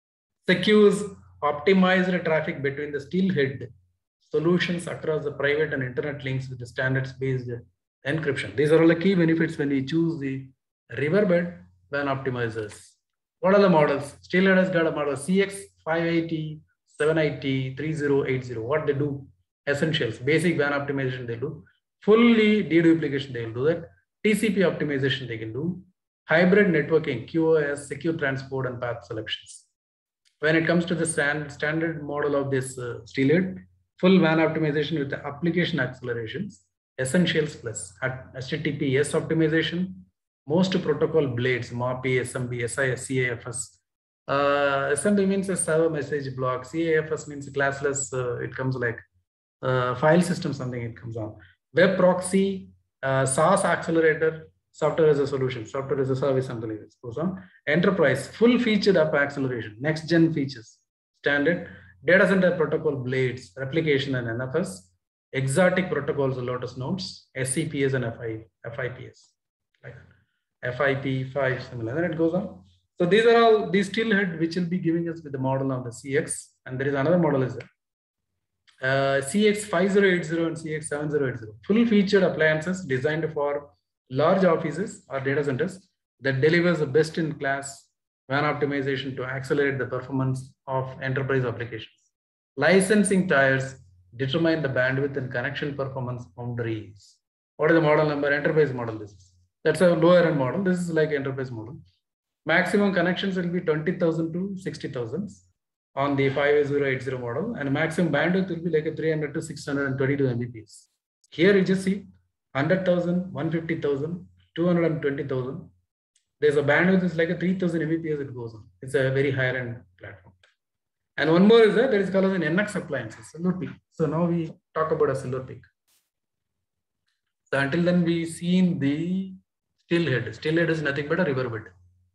S1: Secures optimized traffic between the Steelhead solutions across the private and internet links with the standards-based encryption. These are all the key benefits when we choose the riverbed W A N optimizers. What are the models? Steelhead has got a model C X five eighty, seven eighty, thirty eighty. What they do? Essentials, basic W A N optimization they do. Fully deduplication they will do that. T C P optimization they can do. Hybrid networking, Q O S, secure transport and path selections. When it comes to the stand, standard model of this uh, Steelhead, full W A N optimization with the application accelerations, essentials plus H T T P S optimization, most protocol blades, M A P I, S M B, S I S, C A F S. Uh, S M B means a server message block. C A F S means classless. Uh, it comes like uh, file system, something it comes on. Web proxy, uh, SaaS accelerator, software as a solution, software as a service, something like this goes on. Enterprise, full featured app acceleration, next gen features, standard. Data center protocol blades, replication and N F S, exotic protocols, Lotus nodes, S C P S and F I P S, like F I P five, similar, and it goes on. So these are all these Steelhead which will be giving us with the model of the C X, and there is another model is there. Uh, C X five zero eight zero and C X seven zero eight zero, full featured appliances designed for large offices or data centers that delivers the best in class W A N optimization to accelerate the performance of enterprise applications. Licensing tiers determine the bandwidth and connection performance boundaries. What is the model number? Enterprise model. This is. That's a lower end model. This is like enterprise model. Maximum connections will be twenty thousand to sixty thousand on the five zero eight zero model, and maximum bandwidth will be like a three hundred to six hundred twenty-two M B P S. Here you just see one hundred thousand, one hundred fifty thousand, two hundred twenty thousand. There's a bandwidth is like a three thousand M B P S it goes on. It's a very higher end platform. And one more is that there is called as an N X appliances, Silver Peak. So now we talk about a Silver Peak. So until then we seen the Steelhead. Steelhead is nothing but a riverbed.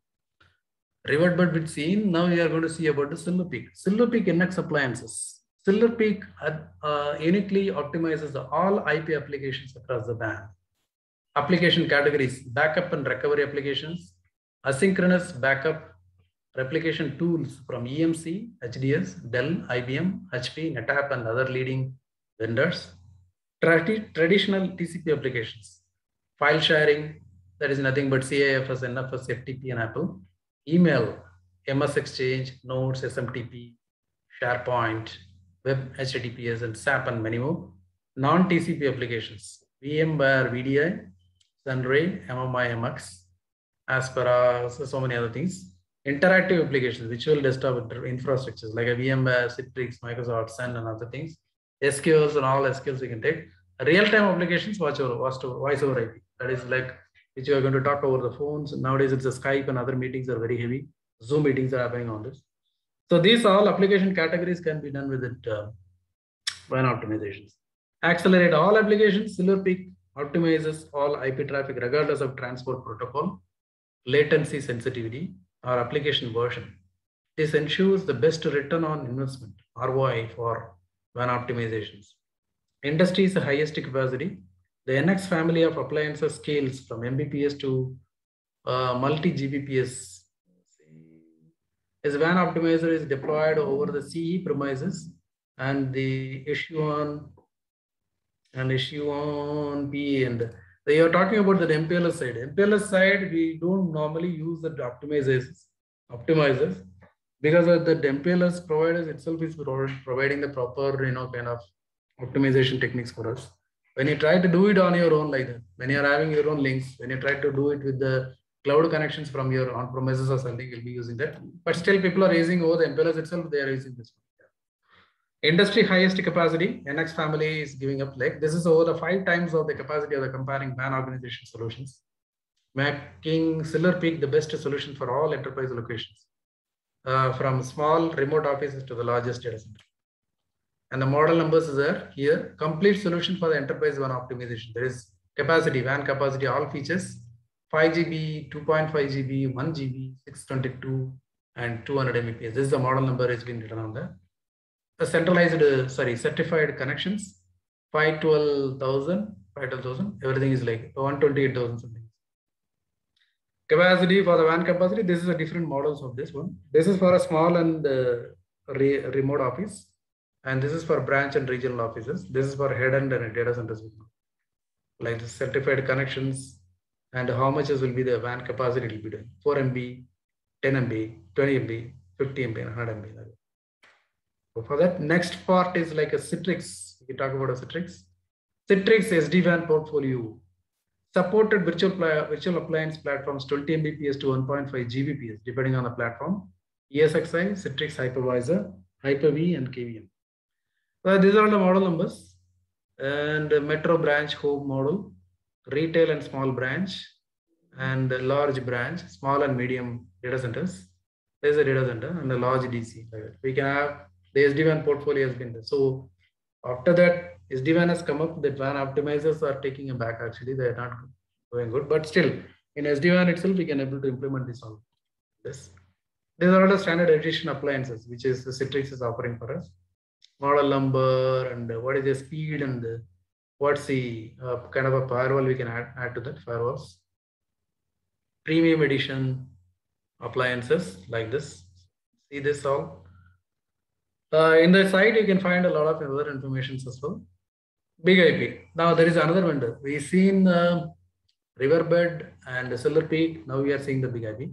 S1: Riverbed we've seen. Now we are going to see about the Silver Peak. Silver Peak N X appliances. Silver Peak uh, uniquely optimizes the all I P applications across the W A N. Application categories: backup and recovery applications, asynchronous backup, replication tools from E M C, H D S, Dell, I B M, H P, NetApp, and other leading vendors. Tradi traditional T C P applications, file sharing, that is nothing but C A F S, N F S, F T P, and Apple. Email, M S Exchange, Notes, S M T P, SharePoint, Web H T T P S, and S A P, and many more. Non-T C P applications, VMware V D I, Sunray, M M I M X, Aspera, so, so many other things. Interactive applications, virtual desktop infrastructures like a VMware, Citrix, Microsoft, Sun, and other things. S Q Ls and all S Q Ls we can take. Real-time applications, watch over, watch over, voice over I P. That is like which you are going to talk over the phones. Nowadays, it's a Skype and other meetings are very heavy. Zoom meetings are happening on this. So these all application categories can be done with it. Uh, W A N optimizations. Accelerate all applications. Silver Peak optimizes all I P traffic regardless of transport protocol, latency sensitivity, or application version. This ensures the best return on investment, R O I, for W A N optimizations. Industry's highest capacity. The N X family of appliances scales from M B P S to uh, multi-G B P S. As W A N optimizer is deployed over the C E premises and the issue on and issue on P E. And they are talking about the M P L S side. M P L S side, we don't normally use the optimizers, optimizers because of the M P L S providers itself is providing the proper, you know, kind of optimization techniques for us. When you try to do it on your own like that, when you're having your own links, when you try to do it with the cloud connections from your on-premises or something, you'll be using that. But still people are using over the M P L S itself, they are using this one. Industry highest capacity, N X family is giving up like this is over the five times of the capacity of the comparing W A N organization solutions, making Silver Peak the best solution for all enterprise locations, uh, from small remote offices to the largest data center. And the model numbers is there here, complete solution for the enterprise W A N optimization. There is capacity, W A N capacity, all features, five G B, two point five G B, one G B, six twenty-two, and two hundred M B P S. This is the model number has been written on there. The centralized, uh, sorry, certified connections, five twelve thousand, five twelve thousand, everything is like one twenty-eight thousand something. Capacity for the W A N capacity, this is a different models of this one. This is for a small and uh, re remote office. And this is for branch and regional offices. This is for head-end and data centers. Like the certified connections and how much will be the W A N capacity will be doing. four M B, ten M B, twenty M B, fifty M B, and one hundred M B. So for that, next part is like a Citrix. We talk about a Citrix. Citrix S D WAN portfolio. Supported virtual, virtual appliance platforms twenty M B P S to one point five G B P S, depending on the platform. E S X i, Citrix Hypervisor, Hyper-V, and K V M. So these are the model numbers. And metro branch home model, retail and small branch, and large branch, small and medium data centers. There's a data center and a large D C. We can have the S D WAN portfolio has been there. So after that, S D WAN has come up, the W A N optimizers are taking a back actually. They are not going good, but still in S D WAN itself, we can able to implement this all. This. These are all the standard edition appliances, which is the Citrix is offering for us. Model number and what is the speed and the, what's the uh, kind of a firewall we can add, add to that firewalls. Premium edition appliances like this. See this all. Uh, in the site, you can find a lot of other information as well. Big I P. Now there is another vendor. We've seen uh, Riverbed and Silver Peak. Now we are seeing the Big I P.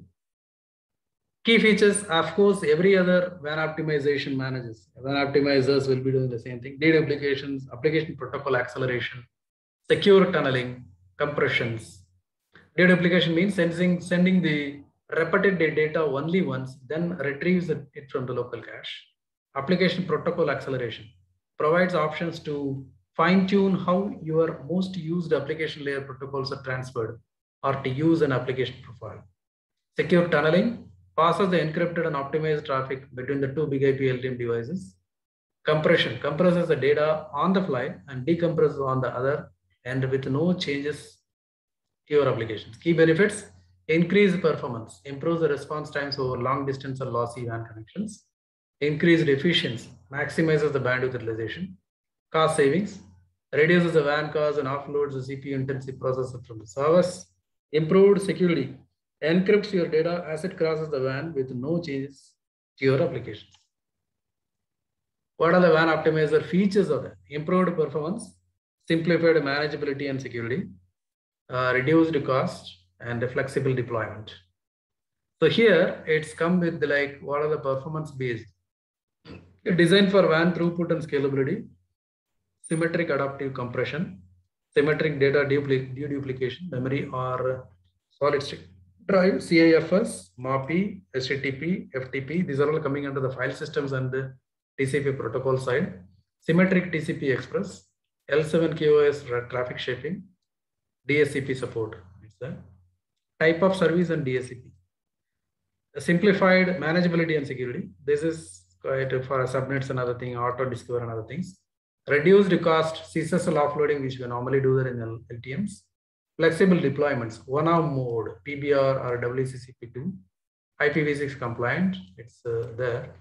S1: Key features, of course, every other W A N optimization managers. W A N optimizers will be doing the same thing. Deduplications, application protocol acceleration, secure tunneling, compressions. Deduplication means sending, sending the repeated data only once, then retrieves it from the local cache. Application protocol acceleration provides options to fine-tune how your most used application layer protocols are transferred or to use an application profile. Secure tunneling passes the encrypted and optimized traffic between the two Big I P L T M devices. Compression compresses the data on the fly and decompresses on the other end with no changes to your applications. Key benefits: increased performance, improves the response times over long distance or lossy W A N connections. Increased efficiency, maximizes the bandwidth utilization. Cost savings, reduces the W A N cost and offloads the C P U intensive processor from the servers. Improved security, encrypts your data as it crosses the W A N with no changes to your applications. What are the W A N optimizer features of that? Improved performance, simplified manageability and security, uh, reduced cost, and a flexible deployment. So here it's come with the, like, what are the performance based? Designed for W A N throughput and scalability, symmetric adaptive compression, symmetric data deduplication, memory or solid state drive, C I F S, M A P I, H T T P, F T P. These are all coming under the file systems and the T C P protocol side. Symmetric T C P Express, L seven Q o S traffic shaping, D S C P support. It's the type of service and D S C P. A simplified manageability and security. This is quite for subnets and other thing, auto discover and other things. Reduced cost, C S S L offloading, which we normally do that in L T Ms. Flexible deployments, one arm mode, P B R or W C C P two, I P v six compliant, it's uh, there.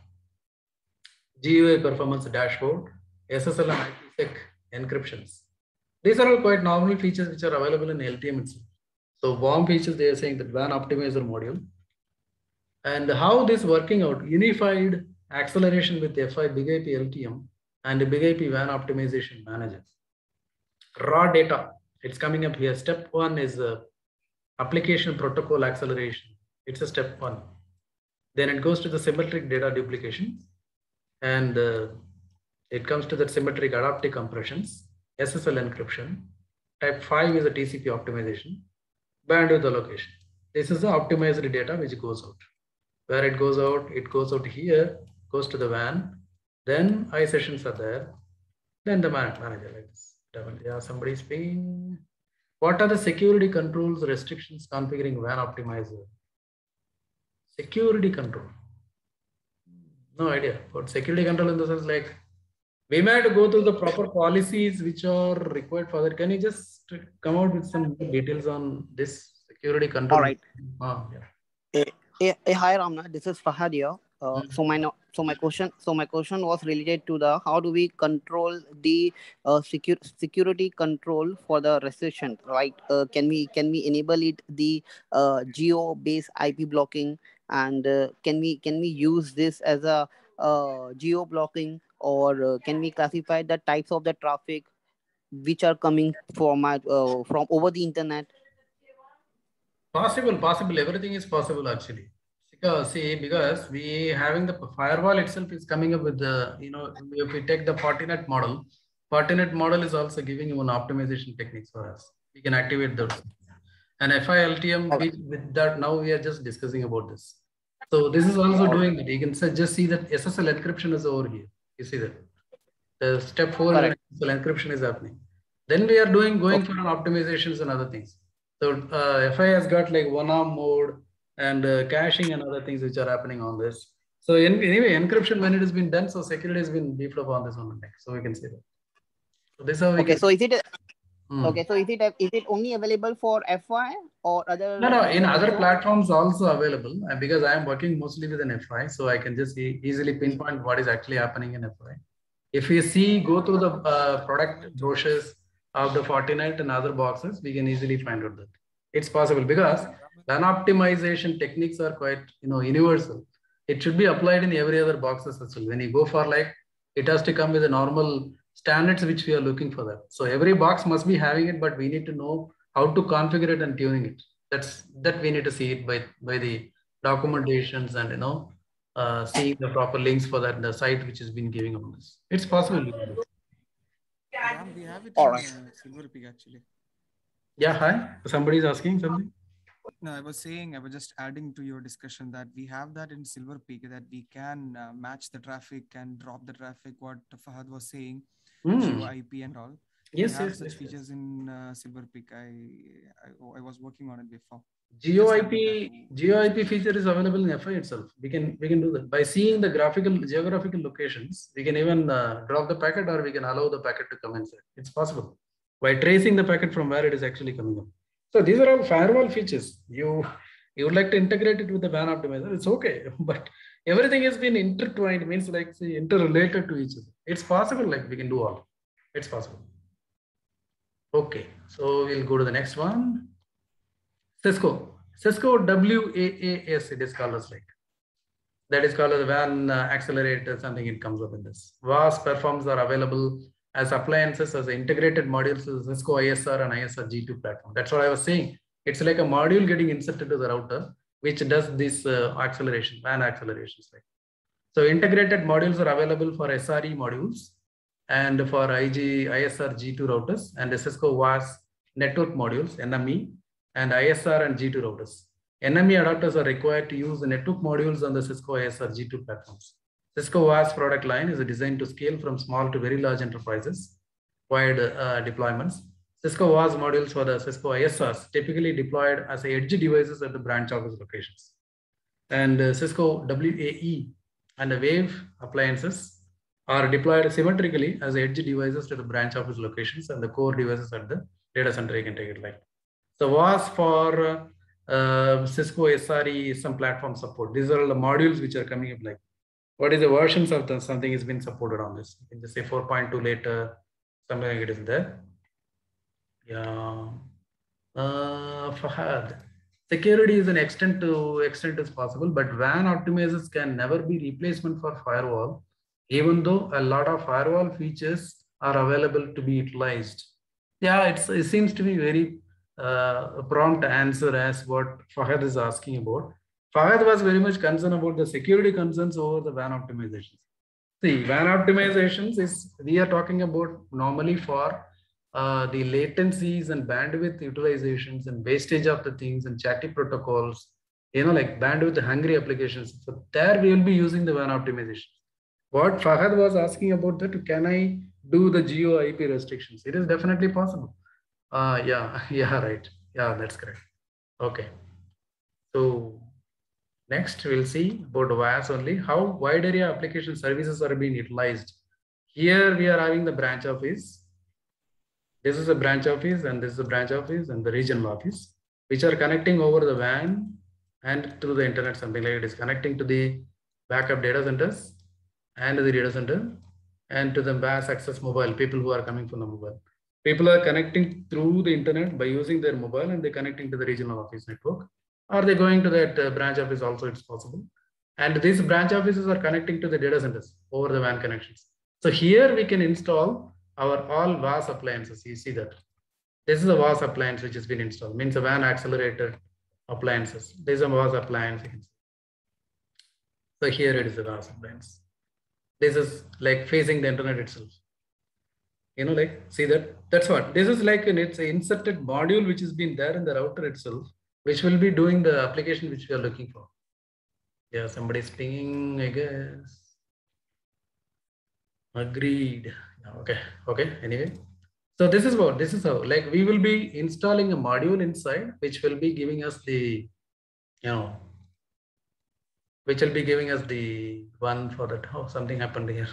S1: G U I performance dashboard, S S L and IPsec encryptions. These are all quite normal features which are available in L T M itself. So warm features, they are saying that W A N optimizer module. And how this working out, unified acceleration with F I Big I P L T M and the Big I P W A N optimization manager. Raw data, it's coming up here. Step one is uh, application protocol acceleration. It's a step one. Then it goes to the symmetric data duplication. And uh, it comes to the symmetric adaptive compressions. S S L encryption. Type five is a T C P optimization. Bandwidth allocation. This is the optimized data which goes out. Where it goes out, it goes out here, goes to the W A N. Then I sessions are there. Then the man manager like this. Yeah, somebody's paying. What are the security controls, restrictions configuring W A N optimizer? Security control. No idea. But security control in the sense like we might go through the proper policies which are required for that. Can you just come out with some details on this security control?
S2: All right.
S1: Ah, yeah.
S2: Eh, eh, eh, hi Ramna, this is Fahad here. Uh,
S1: Mm.
S2: so my no, so my question so my question was related to the how do we control the uh, secure security control for the restriction, right? Uh, can we can we enable it the uh, geo based I P blocking, and uh, can we can we use this as a uh, geo blocking, or uh, can we classify the types of the traffic which are coming from uh, from over the internet?
S1: Possible, possible. Everything is possible actually. Because see, because we having the firewall itself is coming up with the, you know, if we take the Fortinet model, Fortinet model is also giving you an optimization techniques for us. We can activate those. And F I L T M with, with that, now we are just discussing about this. So this is also doing it. You can just see that S S L encryption is over here. You see that the step four is S S L encryption is happening. Then we are doing going okay. for an optimizations and other things. So uh, F I has got like one arm mode and uh, caching and other things which are happening on this. So in, anyway, encryption when it has been done, so security has been beefed up on this one. So we can see that. So this is how we
S2: okay.
S1: Can
S2: so is it?
S1: Hmm.
S2: Okay, so is it is it only available for F I or other?
S1: No, no. In other platforms also available, and because I am working mostly with an F I, so I can just e easily pinpoint what is actually happening in F I. If you see, go through the uh, product brochures of the Fortinet and other boxes, we can easily find out that it's possible because W A N optimization techniques are quite, you know, universal. It should be applied in every other boxes as well. When you go for like, it has to come with the normal standards which we are looking for that. So every box must be having it, but we need to know how to configure it and tuning it. That's that we need to see it by by the documentations and you know uh, seeing the proper links for that the site which has been giving on this. It's possible.
S3: Yeah, we have it
S2: All
S3: in
S2: right.
S3: uh, SilverPeak actually.
S1: Yeah, hi. Somebody is asking something.
S3: No, I was saying, I was just adding to your discussion that we have that in SilverPeak, that we can uh, match the traffic and drop the traffic, what Fahad was saying,
S1: Mm.
S3: Geo I P and all.
S1: Yes,
S3: we have
S1: yes,
S3: such
S1: yes,
S3: features
S1: yes.
S3: in uh, SilverPeak. I, I I was working on it before.
S1: Geo I P Geo I P feature is available in F I itself. We can we can do that by seeing the graphical geographical locations. We can even uh, drop the packet, or we can allow the packet to come inside. It's possible by tracing the packet from where it is actually coming up. So these are all firewall features. You you would like to integrate it with the W A N optimizer. It's okay, but everything has been intertwined. Means like say, interrelated to each other. It's possible. Like we can do all. It's possible. Okay, so we'll go to the next one. Cisco, Cisco W A A S, it is called as like. That is called as W A N uh, accelerator, something it comes up in this. W A S platforms are available as appliances, as integrated modules to Cisco I S R and I S R G two platform. That's what I was saying. It's like a module getting inserted to the router, which does this uh, acceleration, W A N accelerations. Like. So integrated modules are available for S R E modules and for I G, I S R G two routers and the Cisco W A S network modules, N M E, and I S R and G two routers. N M E adapters are required to use the network modules on the Cisco I S R G two platforms. Cisco W A S product line is designed to scale from small to very large enterprises, wide uh, deployments. Cisco W A S modules for the Cisco I S Rs typically deployed as edge devices at the branch office locations. And uh, Cisco W A E and the Wave appliances are deployed symmetrically as edge devices to the branch office locations and the core devices at the data center. You can take it like. So W A S for uh, Cisco S R E, some platform support. These are all the modules which are coming up like. What is the versions of the something has been supported on this? You can just say four point two later, something like it is there. Yeah. Uh, Fahad. Security is an extent to extent is possible, but W A N optimizers can never be replacement for firewall, even though a lot of firewall features are available to be utilized. Yeah, it's, it seems to be very uh, prompt answer as what Fahad is asking about. Fahad was very much concerned about the security concerns over the W A N optimizations. See, W A N optimizations is, we are talking about normally for uh, the latencies and bandwidth utilizations and wastage of the things and chatty protocols, you know, like bandwidth hungry applications. So there we will be using the W A N optimization. What Fahad was asking about that, can I do the geo I P restrictions? It is definitely possible. Uh, yeah, yeah, right. Yeah, that's correct. Okay. So next we'll see about W A S only, how wide area application services are being utilized. Here we are having the branch office. This is a branch office and this is a branch office and the regional office, which are connecting over the W A N and through the internet, something like it is connecting to the backup data centers and the data center and to the W A S access mobile, people who are coming from the mobile. People are connecting through the internet by using their mobile and they're connecting to the regional office network. Are they going to that uh, branch office also? It's possible. And these branch offices are connecting to the data centers over the W A N connections. So here we can install our all W A S appliances. You see that. This is a W A S appliance which has been installed. Means a W A N accelerated appliances. This is a W A S appliance. So here it is a W A S appliance. This is like facing the internet itself. You know, like see that. That's what this is like. An it's an inserted module which has been there in the router itself, which will be doing the application which we are looking for. Yeah, somebody's pinging, I guess. Agreed. Okay. Okay. Anyway, so this is what this is how like we will be installing a module inside, which will be giving us the, you know, which will be giving us the one for that. Oh, something happened here.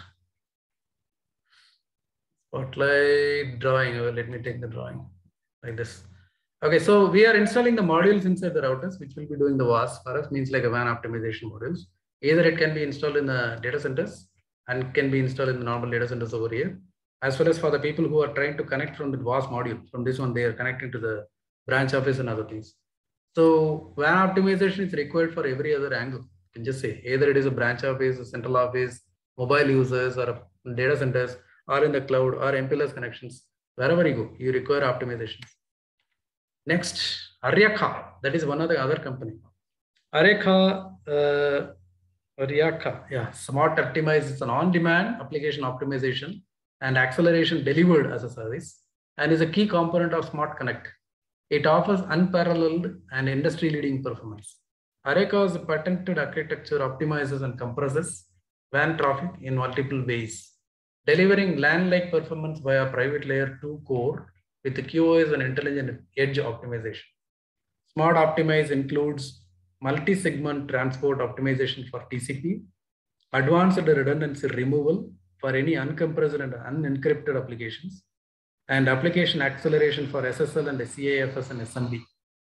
S1: Spotlight drawing. Oh, let me take the drawing like this. Okay, so we are installing the modules inside the routers, which will be doing the W A S for us, means like a W A N optimization modules. Either it can be installed in the data centers and can be installed in the normal data centers over here. As well as for the people who are trying to connect from the W A S module, from this one, they are connecting to the branch office and other things. So W A N optimization is required for every other angle. You can just say either it is a branch office, a central office, mobile users, or data centers, or in the cloud, or M P L S connections. Wherever you go, you require optimizations. Next, Aryaka, that is one of the other company. Aryaka, uh, Aryaka, yeah, Smart Optimize is an on-demand application optimization and acceleration delivered as a service, and is a key component of Smart Connect. It offers unparalleled and industry-leading performance. Aryaka's patented architecture optimizes and compresses W A N traffic in multiple ways, delivering LAN-like performance via private layer two core with the Q O S and intelligent edge optimization. Smart Optimize includes multi-segment transport optimization for T C P, advanced redundancy removal for any uncompressed and unencrypted applications, and application acceleration for S S L and C A F S and S M B.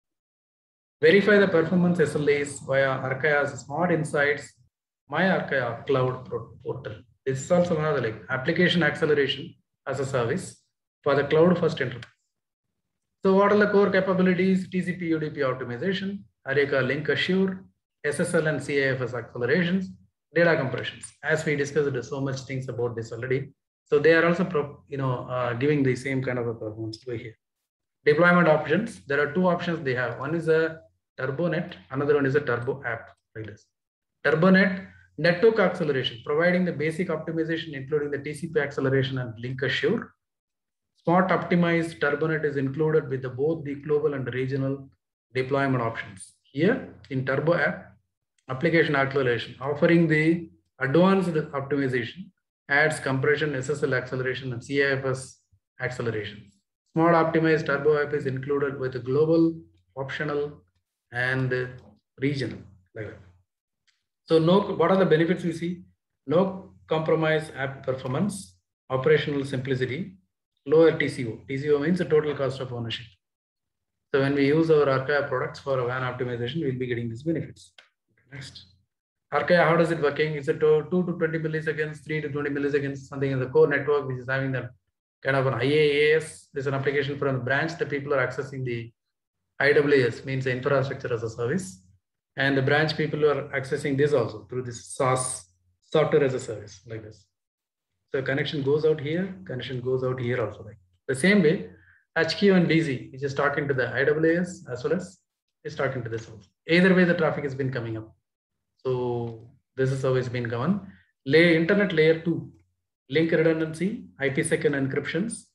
S1: Verify the performance S L As via Arkaya's Smart Insights, My Arkaya Cloud Portal. This is also another like application acceleration as a service for the cloud first interface. So what are the core capabilities? T C P U D P optimization, Aryaka Link Assure, S S L and C A F S accelerations, data compressions. As we discussed, there's so much things about this already. So they are also, pro, you know, uh, giving the same kind of a performance over here. Deployment options. There are two options they have. One is a TurboNet. Another one is a Turbo app like this. TurboNet, network acceleration, providing the basic optimization, including the T C P acceleration and Link Assure. Smart Optimized TurboNet is included with the, both the global and regional deployment options. Here in Turbo app, application acceleration, offering the advanced optimization, adds compression, S S L acceleration, and C A F S acceleration. Smart Optimized Turbo app is included with the global, optional, and regional. Like that. So no, what are the benefits we see? No compromise app performance, operational simplicity, lower T C O. T C O means the total cost of ownership. So when we use our Arkaya products for W A N optimization, we'll be getting these benefits. Next. Arkaya, how does it working? Is it two to twenty milliseconds, three to twenty milliseconds, something in the core network, which is having the kind of an I A A S. There's an application from the branch that people are accessing the I W S, means the infrastructure as a service. And the branch people are accessing this also through this SaaS, software as a service, like this. So connection goes out here, connection goes out here also. Like the same way, H Q and D Z, which is talking to the I W S as well as is talking to this also. Either way, the traffic has been coming up. So this is how it's been gone. Lay internet layer two, link redundancy, I P sec and encryptions,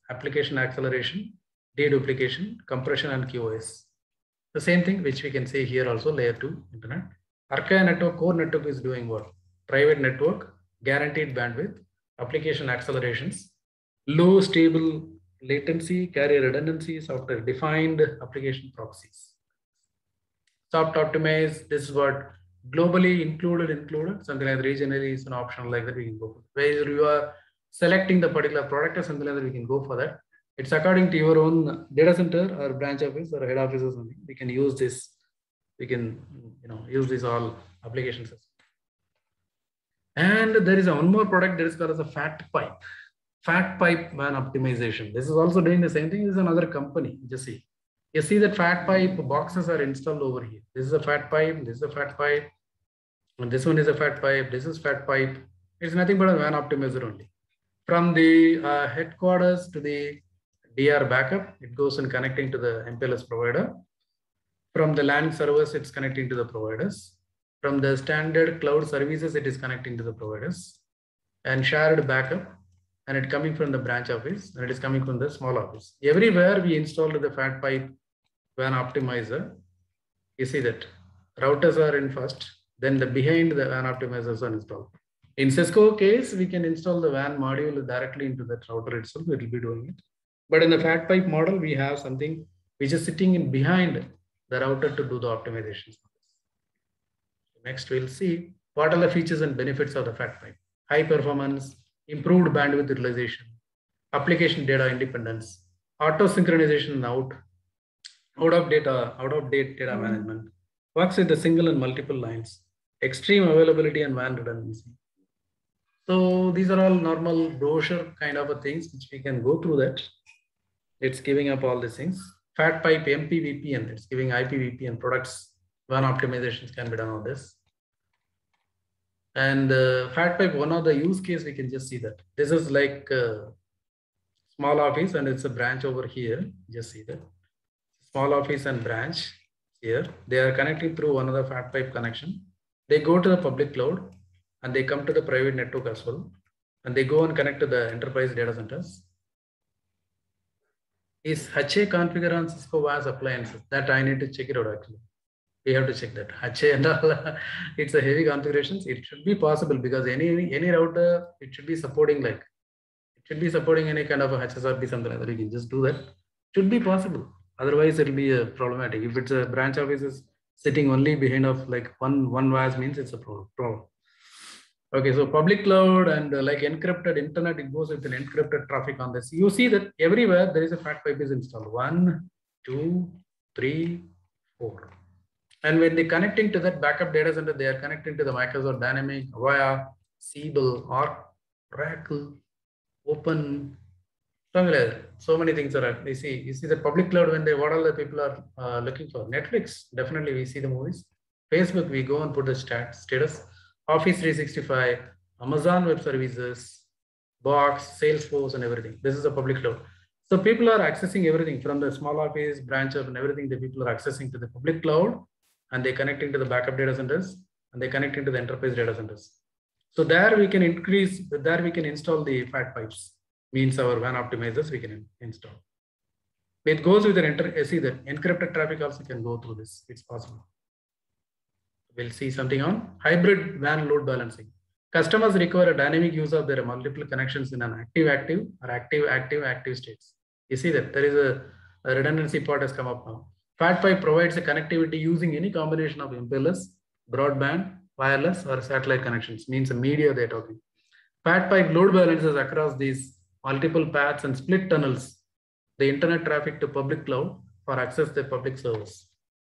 S1: application acceleration, deduplication, compression, and Q o S. The same thing which we can say here also, layer two internet. Archive network, core network is doing what? Private network, guaranteed bandwidth, application accelerations, low stable latency, carry redundancy, software defined application proxies. Soft optimize, this is what globally included, included, something like regionally is an option like that we can go for. Where you are selecting the particular product or something like that, we can go for that. It's according to your own data center or branch office or head office or something. We can use this. We can, you know, use these all applications. And there is a one more product that is called as a fat pipe. Fat pipe WAN optimization. This is also doing the same thing. This is another company. Just see. You see that fat pipe boxes are installed over here. This is a fat pipe. This is a fat pipe. And this one is a fat pipe. This is fat pipe. It's nothing but a WAN optimizer only. From the uh, headquarters to the D R backup, it goes and connecting to the M P L S provider. From the LAN servers, it's connecting to the providers. From the standard cloud services, it is connecting to the providers. And shared backup, and it coming from the branch office, and it is coming from the small office. Everywhere we installed the fat pipe WAN optimizer. You see that routers are in first, then the behind the WAN optimizers are installed. In Cisco case, we can install the WAN module directly into that router itself. It will be doing it. But in the fat pipe model, we have something which is sitting in behind the router to do the optimizations. Next, we'll see what are the features and benefits of the fat pipe. High performance, improved bandwidth utilization, application data independence, auto synchronization and out, out of data, out of date data management, works with the single and multiple lines, extreme availability and WAN redundancy. So these are all normal brochure kind of a things which we can go through that. It's giving up all these things. Fat pipe M P V P N, it's giving I P V P N products. WAN optimizations can be done on this. And uh, fat pipe, one of the use case, we can just see that. This is like a small office and it's a branch over here. Just see that. Small office and branch here. They are connecting through one of the fat pipe connection. They go to the public cloud and they come to the private network as well. And they go and connect to the enterprise data centers. Is H A configured on Cisco W A S appliances? That I need to check it out actually. We have to check that. H A and all, it's a heavy configurations. It should be possible because any any router, it should be supporting like, it should be supporting any kind of a H S R P, something like that. You can just do that. It should be possible. Otherwise, it'll be a problematic. If it's a branch office is sitting only behind of like one, one W A S means it's a problem. Okay, so public cloud and uh, like encrypted internet, it goes with an encrypted traffic on this. You see that everywhere there is a fat pipe is installed. One, two, three, four. And when they're connecting to that backup data center, they are connecting to the Microsoft Dynamic, Avaya, Siebel, Oracle, Open, something like that. So many things are, you see, you see the public cloud when they, what all the people are uh, looking for. Netflix, definitely we see the movies. Facebook, we go and put the stat, status. Office three sixty-five, Amazon Web Services, Box, Salesforce, and everything. This is a public cloud. So people are accessing everything from the small office, branch up, and everything. The people are accessing to the public cloud, and they connecting to the backup data centers, and they connecting to the enterprise data centers. So there we can increase, there we can install the fat pipes. Means our WAN optimizers we can install. It goes with an enter, see that encrypted traffic also can go through this. It's possible. We'll see something on hybrid WAN load balancing. Customers require a dynamic use of their multiple connections in an active-active or active-active-active states. You see that there is a, a redundancy part has come up now. Fat pipe provides a connectivity using any combination of M P L S, broadband, wireless, or satellite connections. Means the media they're talking. Fat pipe load balances across these multiple paths and split tunnels the internet traffic to public cloud for access the public service.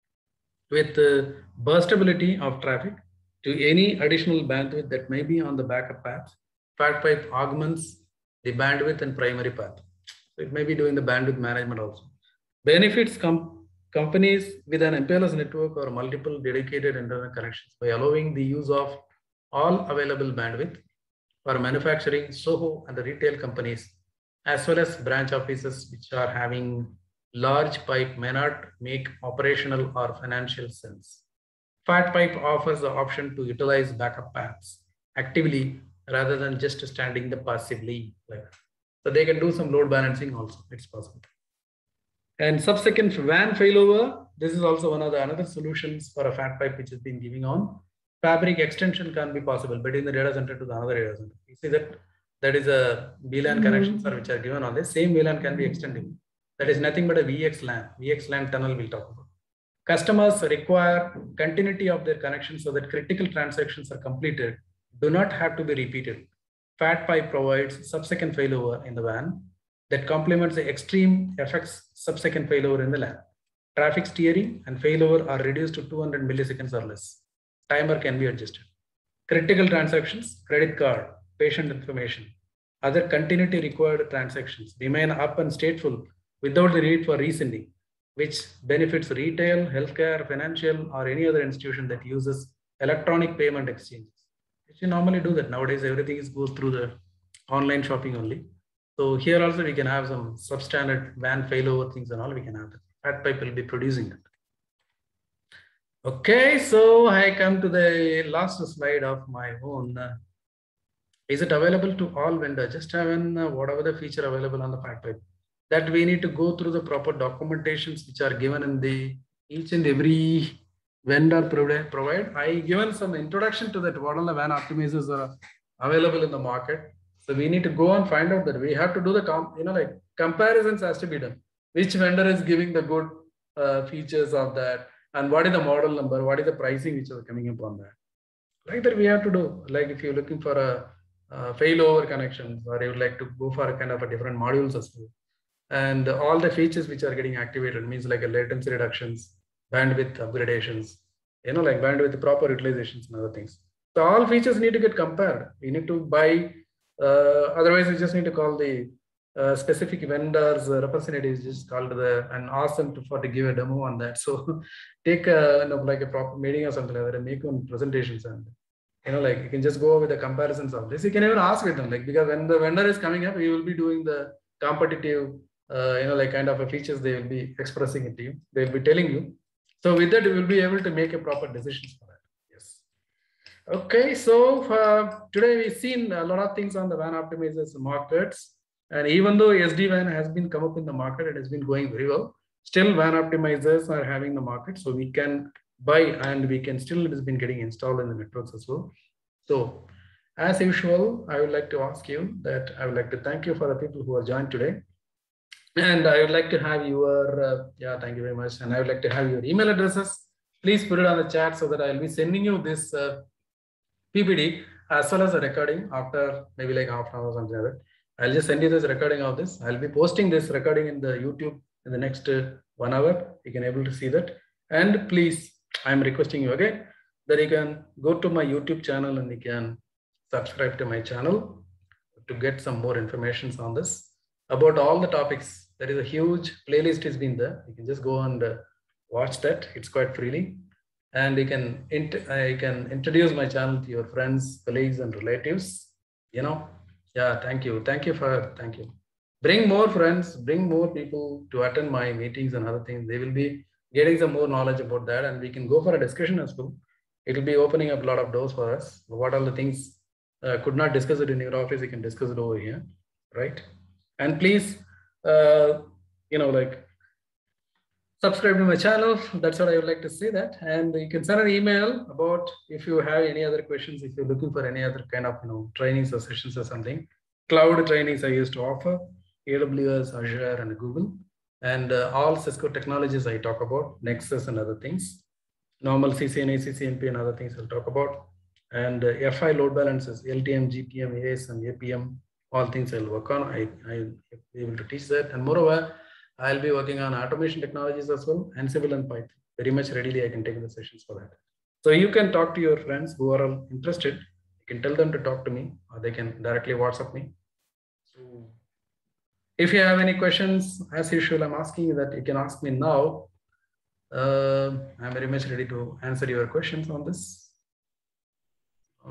S1: With the burstability of traffic to any additional bandwidth that may be on the backup path, fat pipe augments the bandwidth and primary path. So it may be doing the bandwidth management also. Benefits com companies with an M P L S network or multiple dedicated internet connections by allowing the use of all available bandwidth for manufacturing, SOHO, and the retail companies, as well as branch offices which are having large pipe may not make operational or financial sense. Fat pipe offers the option to utilize backup paths actively rather than just standing the passively. Like, So they can do some load balancing also. It's possible. And subsequent van failover, this is also one of the another solutions for a fat pipe which has been giving on. Fabric extension can be possible between the data center to the other data center. You see that that is a V LAN connections are which are given on this. Same V LAN can be extended. That is nothing but a V X LAN. V X LAN tunnel we'll talk about. Customers require continuity of their connection so that critical transactions are completed, do not have to be repeated. Fat pipe provides subsequent failover in the V A N that complements the extreme effects subsequent failover in the LAN. Traffic steering and failover are reduced to two hundred milliseconds or less. Timer can be adjusted. Critical transactions, credit card, patient information, other continuity required transactions remain up and stateful without the need for resending, which benefits retail, healthcare, financial, or any other institution that uses electronic payment exchanges. You normally do that. Nowadays, everything is goes through the online shopping only. So here also we can have some substandard V A N failover things and all we can have that. Fat pipe will be producing that. Okay, so I come to the last slide of my own. Uh, is it available to all vendors? Just have an, uh, whatever the feature available on the fat pipe. That we need to go through the proper documentations which are given in the each and every vendor provide. provide. I given some introduction to that what all the V A N optimizers are available in the market. So we need to go and find out that we have to do the comp, you know, like comparisons has to be done. Which vendor is giving the good uh, features of that, and what is the model number, what is the pricing which is coming up on that. Like that we have to do. Like if you're looking for a, a failover connections, or you would like to go for a kind of a different modules as well. And all the features which are getting activated means like a latency reductions, bandwidth upgradations, you know, like bandwidth proper utilizations and other things. So all features need to get compared. We need to buy, uh, otherwise we just need to call the uh, specific vendors, uh, representatives, just call to the and ask them to for to give a demo on that. So take a, you know, like a proper meeting or something like that and make one presentations, and you know, like you can just go with the comparisons of this. You can even ask with them, like, because when the vendor is coming up, we will be doing the competitive, uh, you know, like kind of a features they will be expressing it to you. They will be telling you. So with that, you will be able to make a proper decisions for that. Yes. Okay. So uh, today we've seen a lot of things on the V A N optimizers markets. And even though S D WAN has been come up in the market, it has been going very well. Still V A N optimizers are having the market. So we can buy and we can still, it has been getting installed in the networks as well. So as usual, I would like to ask you that I would like to thank you for the people who are joined today. And I would like to have your, uh, yeah, thank you very much. And I would like to have your email addresses. Please put it on the chat so that I'll be sending you this uh, P P T as well as a recording after maybe like half an hour or something like that. I'll just send you this recording of this. I'll be posting this recording in the YouTube in the next uh, one hour. You can able to see that. And please, I'm requesting you again that you can go to my YouTube channel and you can subscribe to my channel to get some more information on this about all the topics. There is a huge playlist has been there. You can just go and uh, watch that. It's quite freely. And you can, int uh, you can introduce my channel to your friends, colleagues, and relatives. You know, yeah, thank you. Thank you for, thank you. Bring more friends, bring more people to attend my meetings and other things. They will be getting some more knowledge about that, and we can go for a discussion as well. It will be opening up a lot of doors for us. What are the things uh, could not discuss it in your office, you can discuss it over here, right? And please, uh, you know, like subscribe to my channel. That's what I would like to say that. And you can send an email about if you have any other questions, if you're looking for any other kind of, you know, trainings or sessions or something. Cloud trainings I used to offer, A W S, Azure, and Google. And uh, all Cisco technologies I talk about, Nexus and other things. Normal C C N A, C C N P and other things I'll talk about. And uh, F I load balances, L T M, G P M, A S, and A P M, all things I'll work on. I, I'll be able to teach that. And moreover, I'll be working on automation technologies as well, Ansible and Python. Very much readily I can take the sessions for that. So you can talk to your friends who are all interested. You can tell them to talk to me, or they can directly WhatsApp me. So if you have any questions, as usual, I'm asking you that you can ask me now. Uh, I'm very much ready to answer your questions on this. Uh,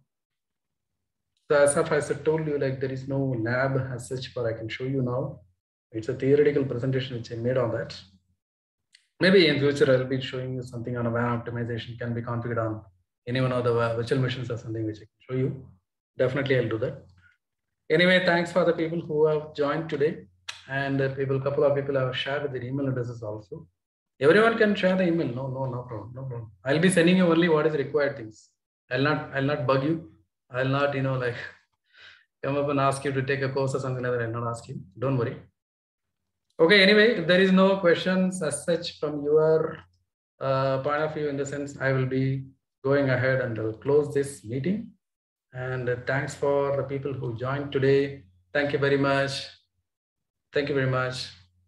S1: so as of I told you, like there is no lab as such, but I can show you now. It's a theoretical presentation which I made on that. Maybe in future I'll be showing you something on a V A N optimization can be configured on any one of the virtual machines or something which I can show you. Definitely I'll do that. Anyway, thanks for the people who have joined today, and uh, people, couple of people have shared their email addresses also. Everyone can share the email. No, no, no problem, no problem. I'll be sending you only what is required things. I'll not, I'll not bug you. I'll not, you know, like come up and ask you to take a course or something like that. I'll not ask you. Don't worry. Okay. Anyway, if there is no questions as such from your uh, point of view, in the sense, I will be going ahead and I'll close this meeting. And uh, thanks for the people who joined today. Thank you very much. Thank you very much.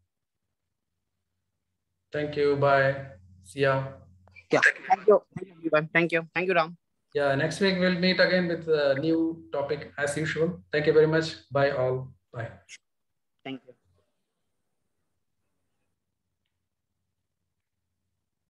S1: Thank you. Bye. See ya.
S2: Yeah. Thank you. Thank you, everyone. Thank you. Thank you, Ram.
S1: Yeah. Next week we'll meet again with a new topic as usual. Thank you very much. Bye all. Bye.